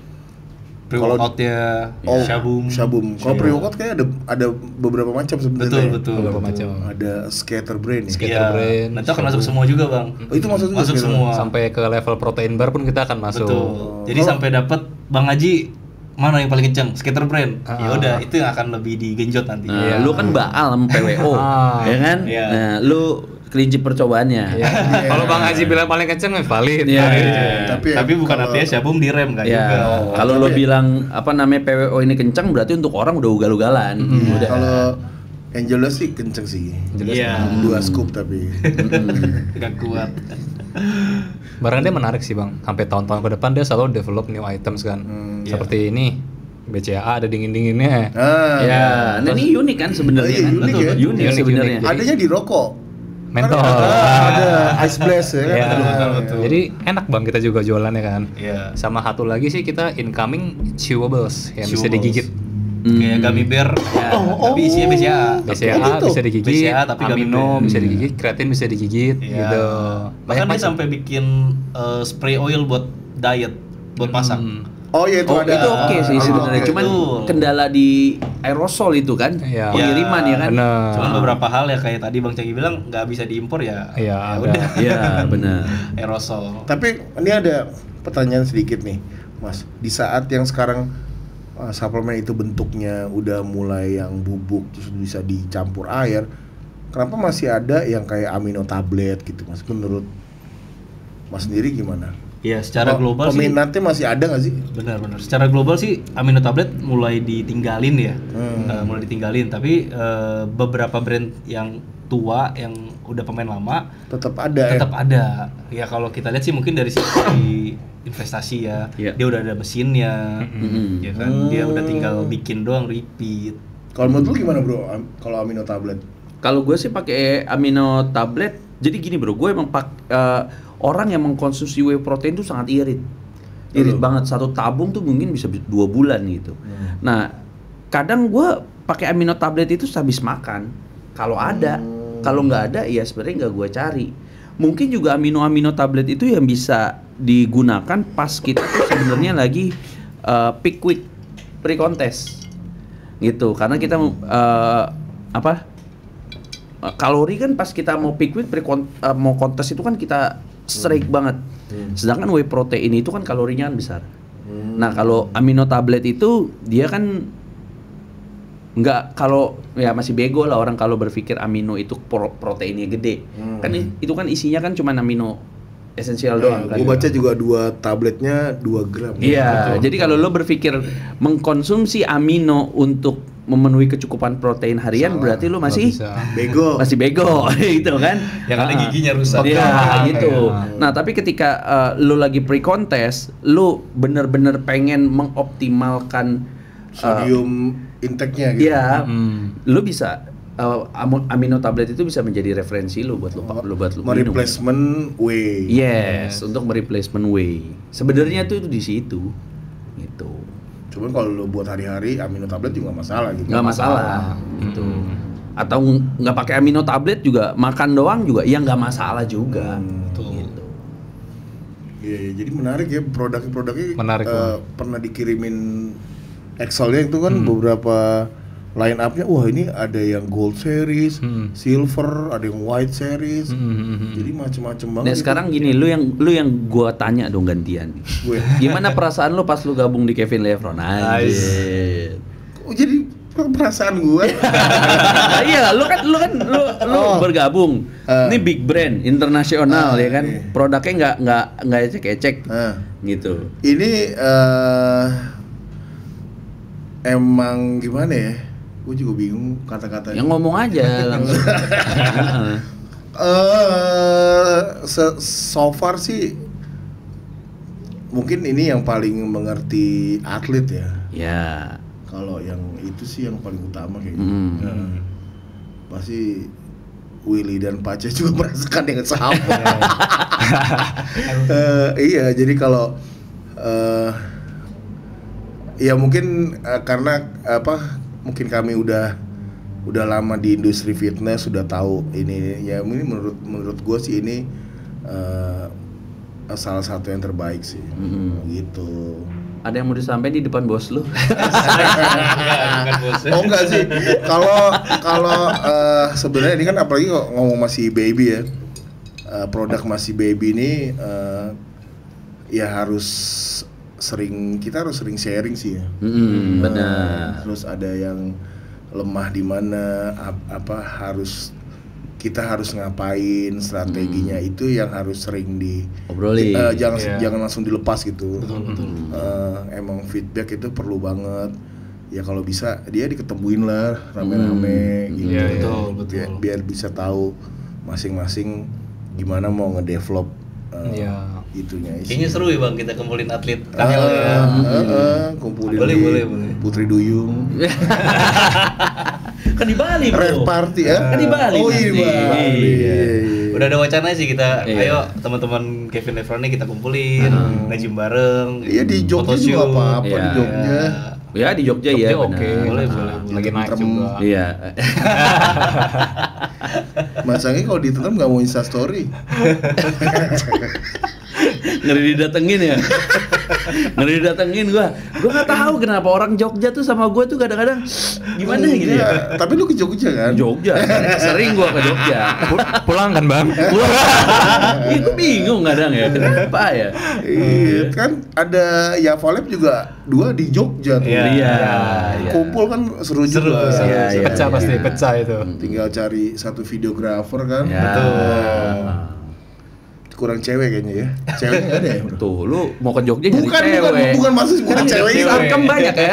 Pre-workoutnya, Shabum. Kalau pre-workout kayak ada beberapa macam sebenarnya. Betul. Beberapa macam. Ada Skater Brain ya. Skater Brain, Nanti akan masuk semua juga bang. Oh, itu masuk juga Masuk Skater semua. Sampai ke level protein bar pun kita akan masuk. Betul. Jadi sampai dapat Bang Haji mana yang paling kenceng? Skater Brain. Ya udah, itu yang akan lebih digenjot nanti. Nah, Iya. lu kan Baal sama PWO, ya kan? Iya. Nah, lu kelinci percobaannya. Ya. Kalau Bang Haji bilang paling kenceng valid. Iya. Tapi bukan kalau- artinya Shabum direm kan Ya, juga. kalau lo bilang apa namanya PWO ini kencang, berarti untuk orang udah ugal-ugalan. Udah. Kalau Angelus sih kenceng sih. Iya. 2 scoop tapi. Gak kuat. Barang dia menarik sih bang. Sampai tahun-tahun ke depan dia selalu develop new items kan. Seperti ini BCAA ada dingin-dinginnya. Ya, nah ini unik kan sebenarnya Iya, kan? unik Betul, ya. unik Unik, sebenarnya. unik. Adanya di rokok. Mentol. Ada Ice Blast ya kan. Ya, betul. Jadi enak bang kita juga jualannya kan. Iya. Sama satu lagi sih kita incoming chewables yang bisa Chewables. digigit. Kayak gummy bear, tapi isinya BCAA. BCAA gitu? bisa digigit, BCAA tapi gummy amino bear. bisa digigit, kreatin bisa digigit Iya. gitu. Bahkan dia macam. sampai bikin spray oil buat diet, buat masak. Oh iya itu Oh, ada. itu oke sih sebenarnya. oke. Cuman Betul. kendala di aerosol itu kan, Iya. pengiriman ya kan. Bener. Cuman beberapa hal ya kayak tadi Bang Cagi bilang nggak bisa diimpor ya. Iya, ya ada. udah. Iya, benar. Aerosol. Tapi ini ada pertanyaan sedikit nih, Mas. Di saat yang sekarang suplemen itu bentuknya udah mulai yang bubuk terus bisa dicampur air, kenapa masih ada yang kayak amino tablet gitu, Mas? Menurut Mas sendiri gimana? Ya secara global sih peminatnya masih ada nggak sih? benar-benar. Secara global sih amino tablet mulai ditinggalin ya. Mulai ditinggalin, tapi beberapa brand yang tua yang udah pemain lama Tetap ada tetap ada. Ya kalau kita lihat sih mungkin dari sisi investasi ya. Iya. Dia udah ada mesinnya. Ya kan. Dia udah tinggal bikin doang repeat. Kalau menurut lu gimana bro? Kalau amino tablet? Kalau gue sih pakai amino tablet. Jadi gini bro, gue emang orang yang mengkonsumsi whey protein tuh sangat irit banget. Satu tabung tuh mungkin bisa 2 bulan gitu. Nah, kadang gue pakai amino tablet itu habis makan. Kalau ada, kalau nggak ada ya sebenarnya nggak gue cari. Mungkin juga amino tablet itu yang bisa digunakan pas kita tuh sebenarnya lagi peak week pre-contest gitu. Karena kita kalori kan pas kita mau peak week mau kontes itu kan kita strike banget. Sedangkan whey protein itu kan kalorinya kan besar. Nah, kalau amino tablet itu dia kan nggak, kalau ya masih bego lah orang kalau berpikir amino itu proteinnya gede. Kan itu kan isinya kan cuma amino esensial doang kan. Gue baca juga 2 tabletnya 2 gram. Iya, jadi kalau lo berpikir mengkonsumsi amino untuk memenuhi kecukupan protein harian, berarti lo masih bego. Masih bego gitu kan. Yang ada giginya rusak. Iya, gitu. Nah, tapi ketika lo lagi pre-contest, lo bener-bener pengen mengoptimalkan sodium intake-nya gitu. Iya, lo bisa amino tablet itu bisa menjadi referensi lo buat lo minum. Replacement whey. Yes, untuk mereplacement whey. Sebenarnya itu di situ. Gitu. Cuman kalau lo buat hari-hari amino tablet juga nggak masalah gitu. Nggak masalah. Gitu. Atau nggak pakai amino tablet juga, makan doang juga, ya nggak masalah juga. Gitu. Iya, jadi menarik ya produk-produknya. Menarik. Pernah dikirimin Excelnya itu kan beberapa line up-nya, wah ini ada yang gold series, silver, ada yang white series, jadi macem-macem banget. Nah sekarang gini, lu yang gua tanya dong gantian. Gimana perasaan lu pas lu gabung di Kevin Levron? Anjir. Oh jadi perasaan gua? Iya, lu bergabung. Ini big brand internasional ya kan, produknya nggak ecek-ecek gitu. Ini emang gimana ya? Gue juga bingung kata-katanya. Yang ngomong aja langsung. So far sih mungkin ini yang paling mengerti atlet ya. Ya. Kalau yang itu sih yang paling utama kayaknya. Pasti Willy dan Pace juga merasakan yang sama. Iya, jadi kalau ya mungkin karena mungkin kami udah lama di industri fitness, sudah tahu ini ya, ini menurut gue sih ini salah satu yang terbaik sih. Gitu. Ada yang mau disampaikan di depan bos lu? Oh enggak sih. Kalau sebenarnya ini kan apalagi ngomong masih baby ya. Produk masih baby ini ya kita harus sering sharing sih ya. Benar. Terus ada yang lemah di mana, kita harus ngapain, strateginya itu yang harus sering obrolin. Jangan langsung dilepas gitu. Emang feedback itu perlu banget. Ya kalau bisa dia diketemuin lah rame-rame gitu. Betul. Biar bisa tahu masing-masing gimana mau ngedevelop itunya. Kayaknya seru ya Bang, kita kumpulin atlet. Kumpulin boleh. Putri Duyung. Kan di Bali bro. Rave party ya. Kan di Bali. Oh iya di Bali. Udah ada wacana sih kita, ayo teman-teman Kevin Levron kita kumpulin, nge-gym bareng. Iya di Jogja juga apa-apa di Jogja. Ya di Jogja ya. Oke. Boleh. Lagi naik juga. Iya. Masangnya kalau ditentukan nggak mau Insta story. Ngeri didatengin ya. Ngeri didatengin gua nggak tahu kenapa orang Jogja tuh sama gua tuh kadang-kadang gimana gitu ya. Tapi lu ke Jogja kan? Jogja. Sering gua ke Jogja. Pulang kan Bang? Pulang. Itu bingung kadang ya. Kenapa ya? Iya, kan ada Yavalep juga 2 di Jogja tuh. Iya. Kumpul kan seru juga. Iya. Pecah pasti pecah itu. Tinggal cari satu videografer kan. Betul. Kurang cewek kayaknya ya. Cewek nggak ada ya? Tuh, lu mau ke Jogja jadi Bukan maksud bukan cewek itu. Sarkem banyak ya.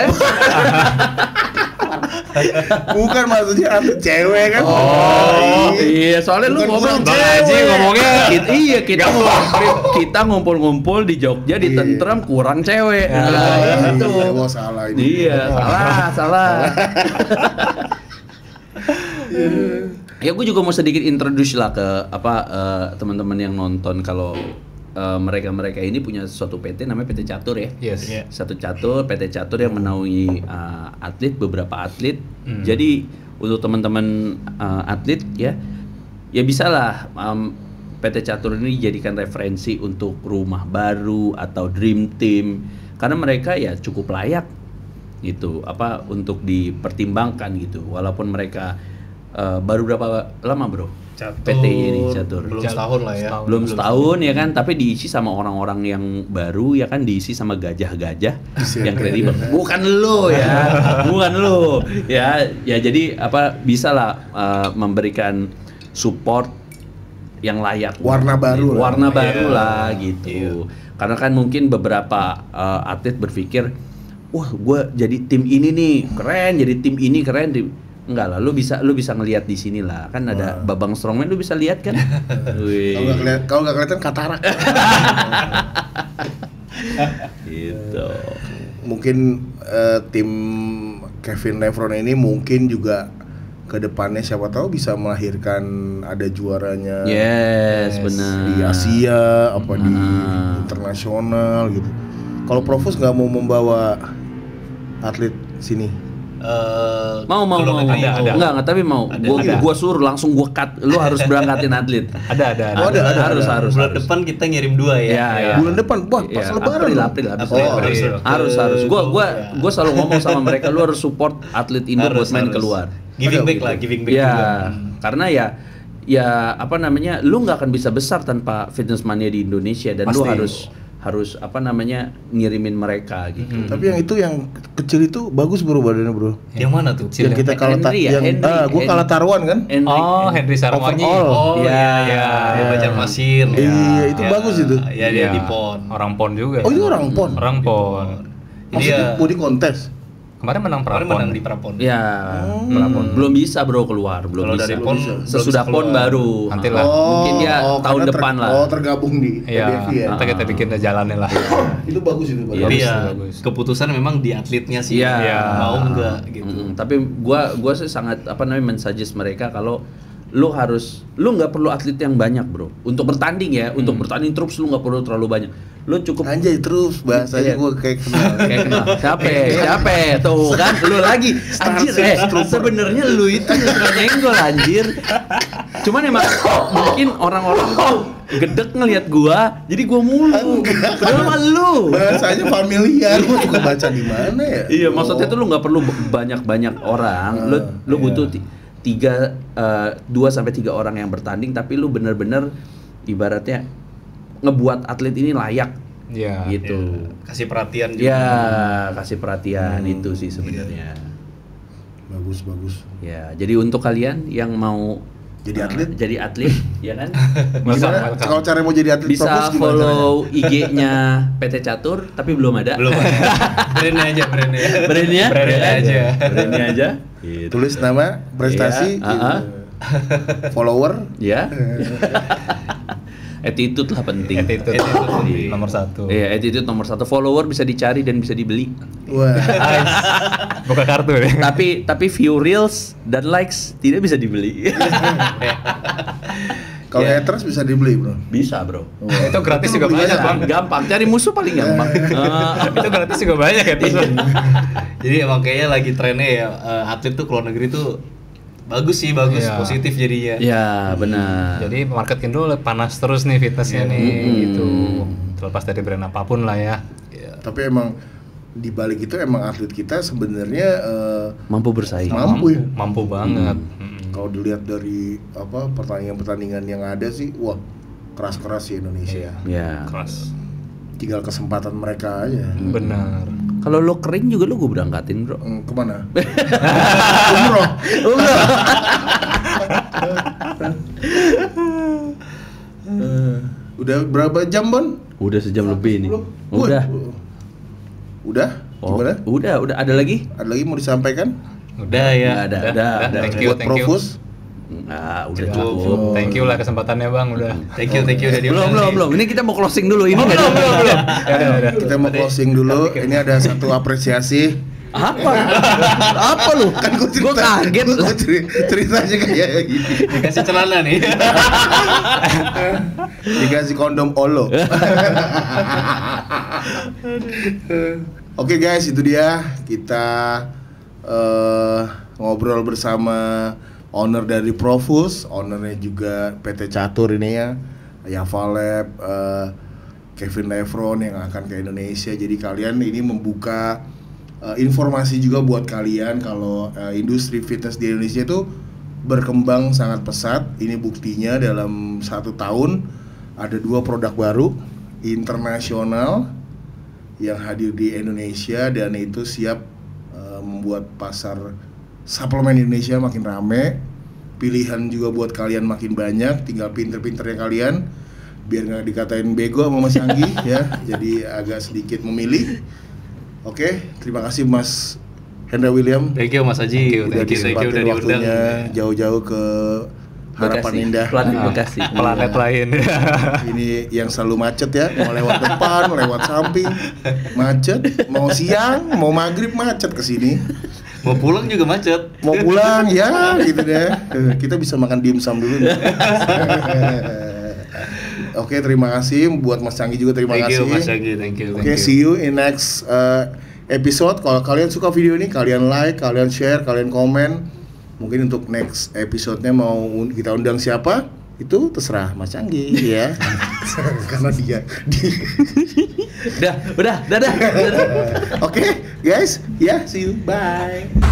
Bukan maksudnya atlet cewek kan. Oh, iya, soalnya lu ngomong ngomongnya iya, kita ngumpul-ngumpul di Jogja di Tentrem kurang cewek. Nah, itu. Oh, salah ini. Iya, salah. Ya gue juga mau sedikit introduce lah ke teman-teman yang nonton kalau mereka ini punya suatu PT namanya PT Catur ya. Yes. Iya. Satu Catur, PT Catur yang menaungi beberapa atlet. Jadi untuk teman-teman atlet ya bisalah PT Catur ini dijadikan referensi untuk rumah baru atau dream team karena mereka ya cukup layak gitu untuk dipertimbangkan gitu. Walaupun mereka baru berapa lama bro? PT ini Catur. Belum setahun lah ya. Belum setahun ya kan, tapi diisi sama orang-orang yang baru ya kan, diisi sama gajah-gajah yang kredibel. Bukan lo ya, bukan lo ya. Ya jadi bisa lah memberikan support yang layak. Warna baru lah gitu. Karena kan mungkin beberapa atlet berpikir, wah gue jadi tim ini nih keren, jadi tim ini keren. Enggak lah, lu bisa ngelihat di sini lah. Kan ada Babang Strongman, lu bisa lihat kan? Kalau nggak kelihatan katarak. Gitu. Mungkin tim Kevin Levron ini mungkin juga ke depannya siapa tahu bisa melahirkan ada juaranya. Yes, benar. Di Asia di internasional gitu. Kalau Provos nggak mau membawa atlet sini. Mau enggak tapi mau gua suruh langsung gua cut, lu harus berangkatin atlet. Ada. Harus Bulan depan kita ngirim 2 ya. Ya. Bulan depan pas lebaran April harus gua selalu ngomong sama mereka, lu harus support atlet Indo buat main keluar. Giving back ya, juga. Karena lu nggak akan bisa besar tanpa fitness mania di Indonesia dan Pasti. lu harus ngirimin mereka gitu. Tapi yang kecil itu bagus bro badannya bro. Yang mana tuh? Yang kita kalah Henry ya? gua kalah taruhan kan? Henry Sarwangi. Overall. Dia Banjarmasin. Iya, itu bagus itu. Iya, dia di PON. Orang PON juga. Oh, itu orang PON. Orang PON. Maksudnya body contest. Kemarin menang Kemarin Prapon. menang di Prapon. Ya, belum bisa bro keluar, belum Kalau bisa. dari PON Sesudah PON baru. Nanti lah. Mungkin dia tahun karena depan lah. Oh, tergabung di Iya, PDV ya. nanti kita bikin jalannya lah. Itu bagus itu. Iya. Tapi bagus. keputusan memang di atletnya sih. Iya. Mau enggak gitu. Tapi gua sih sangat mensuggest mereka kalau lu nggak perlu atlet yang banyak bro untuk bertanding ya, untuk bertanding terus lu nggak perlu terlalu banyak, lu cukup Anjay terus bahasanya Iya. gua kayak kenal. Siapa tuh kan lu lagi anjir sebenarnya lu itu yang suka nyenggol anjir, cuman emang mungkin orang-orang tuh gedek ngelihat gua jadi gua mulu padahal mah lu Bahasanya familiar, gua juga baca di mana ya? iya maksudnya tuh lu nggak perlu banyak orang, lu butuh 2-3 orang yang bertanding, tapi lu bener-bener ibaratnya ngebuat atlet ini layak. Iya. Gitu. Kasih perhatian juga. Ya, kasih perhatian itu sih sebenarnya. Bagus. Ya, jadi untuk kalian yang mau Jadi atlet? ya kan? Gimana? Kalau cara mau jadi atlet Bisa Provos gimana follow IG-nya PT Catur, tapi belum ada. Belum ada. Brandnya. Brandnya? Brandnya aja. Brandnya aja. caranya? Tulis nama, prestasi, Iya, follower. Ya. Attitude lah penting. Attitude. Iya. Nomor 1. Iya, attitude nomor 1. Follower bisa dicari dan bisa dibeli. Wah. Buka kartu ya. tapi view reels dan likes tidak bisa dibeli. Kalau Ya. haters bisa dibeli bro. Bisa bro. Itu gratis juga banyak, Bang. Gampang, cari musuh paling gampang. Itu gratis juga banyak ya, terus. Jadi emang kayaknya lagi trennya ya atlet tuh ke luar negeri tuh bagus, Iya. positif jadinya. Ya benar. Jadi market Indo panas terus nih fitnessnya nih gitu. Terlepas dari brand apapun lah ya. Tapi emang di balik itu emang atlet kita sebenarnya Mampu bersaing. mampu ya. Mampu banget. Kalau dilihat dari pertandingan-pertandingan yang ada sih, wah keras-keras sih Indonesia. Ya. Keras. Tinggal kesempatan mereka aja. Benar. Kalau lo kering juga lo gue berangkatin bro. Kemana? Umroh. Udah berapa jam Bon? Udah sejam lebih nih. Udah. Udah. Udah? Oh, Gimana? udah. Ada lagi? Ada lagi mau disampaikan? Udah ya. Nggak ada. Thank you, Buat Provos? Udah cukup. Thank you lah kesempatannya Bang, udah. Thank you udah Belum. Ini kita mau closing dulu. Ini nggak ada. Belum. Kita mau closing dulu. Ini ada satu apresiasi Apa? Apa lu? Kan Gua kaget. Gua ceritanya kayak gini. Dikasih celana nih. Dikasih kondom Olo. Oke guys, itu dia kita ngobrol bersama owner dari Profus, ownernya juga PT Catur ini ya, Yavalab, Kevin Levron yang akan ke Indonesia. Jadi kalian ini membuka informasi juga buat kalian kalau industri fitness di Indonesia itu berkembang sangat pesat. Ini buktinya dalam 1 tahun ada 2 produk baru internasional yang hadir di Indonesia, dan itu siap membuat pasar suplemen Indonesia makin rame. Pilihan juga buat kalian makin banyak, tinggal pinter-pinternya kalian biar nggak dikatain bego sama Mas Anggi ya. Jadi agak sedikit memilih. Oke, terima kasih Mas Hendra William. Thank you Mas Haji. Udah disempatin udah diundang. waktunya jauh-jauh ke Harapan Bekasi. Indah. Planet Bekasi. Planet lain. Ini yang selalu macet ya, mau lewat depan, lewat samping, macet. Mau siang, mau maghrib macet ke sini. Mau pulang juga macet. Mau pulang ya, gitu deh. Kita bisa makan dimsum dulu. Oke, terima kasih buat Mas Canggi juga, terima Thank kasih. you Mas Haji, thank you. Oke, see you in next episode. Kalau kalian suka video ini, kalian like, kalian share, kalian komen. Mungkin untuk next episode-nya mau kita undang siapa? Itu terserah Mas Canggi ya. Karena dia. Udah, dadah. Oke, guys, ya, see you. Bye.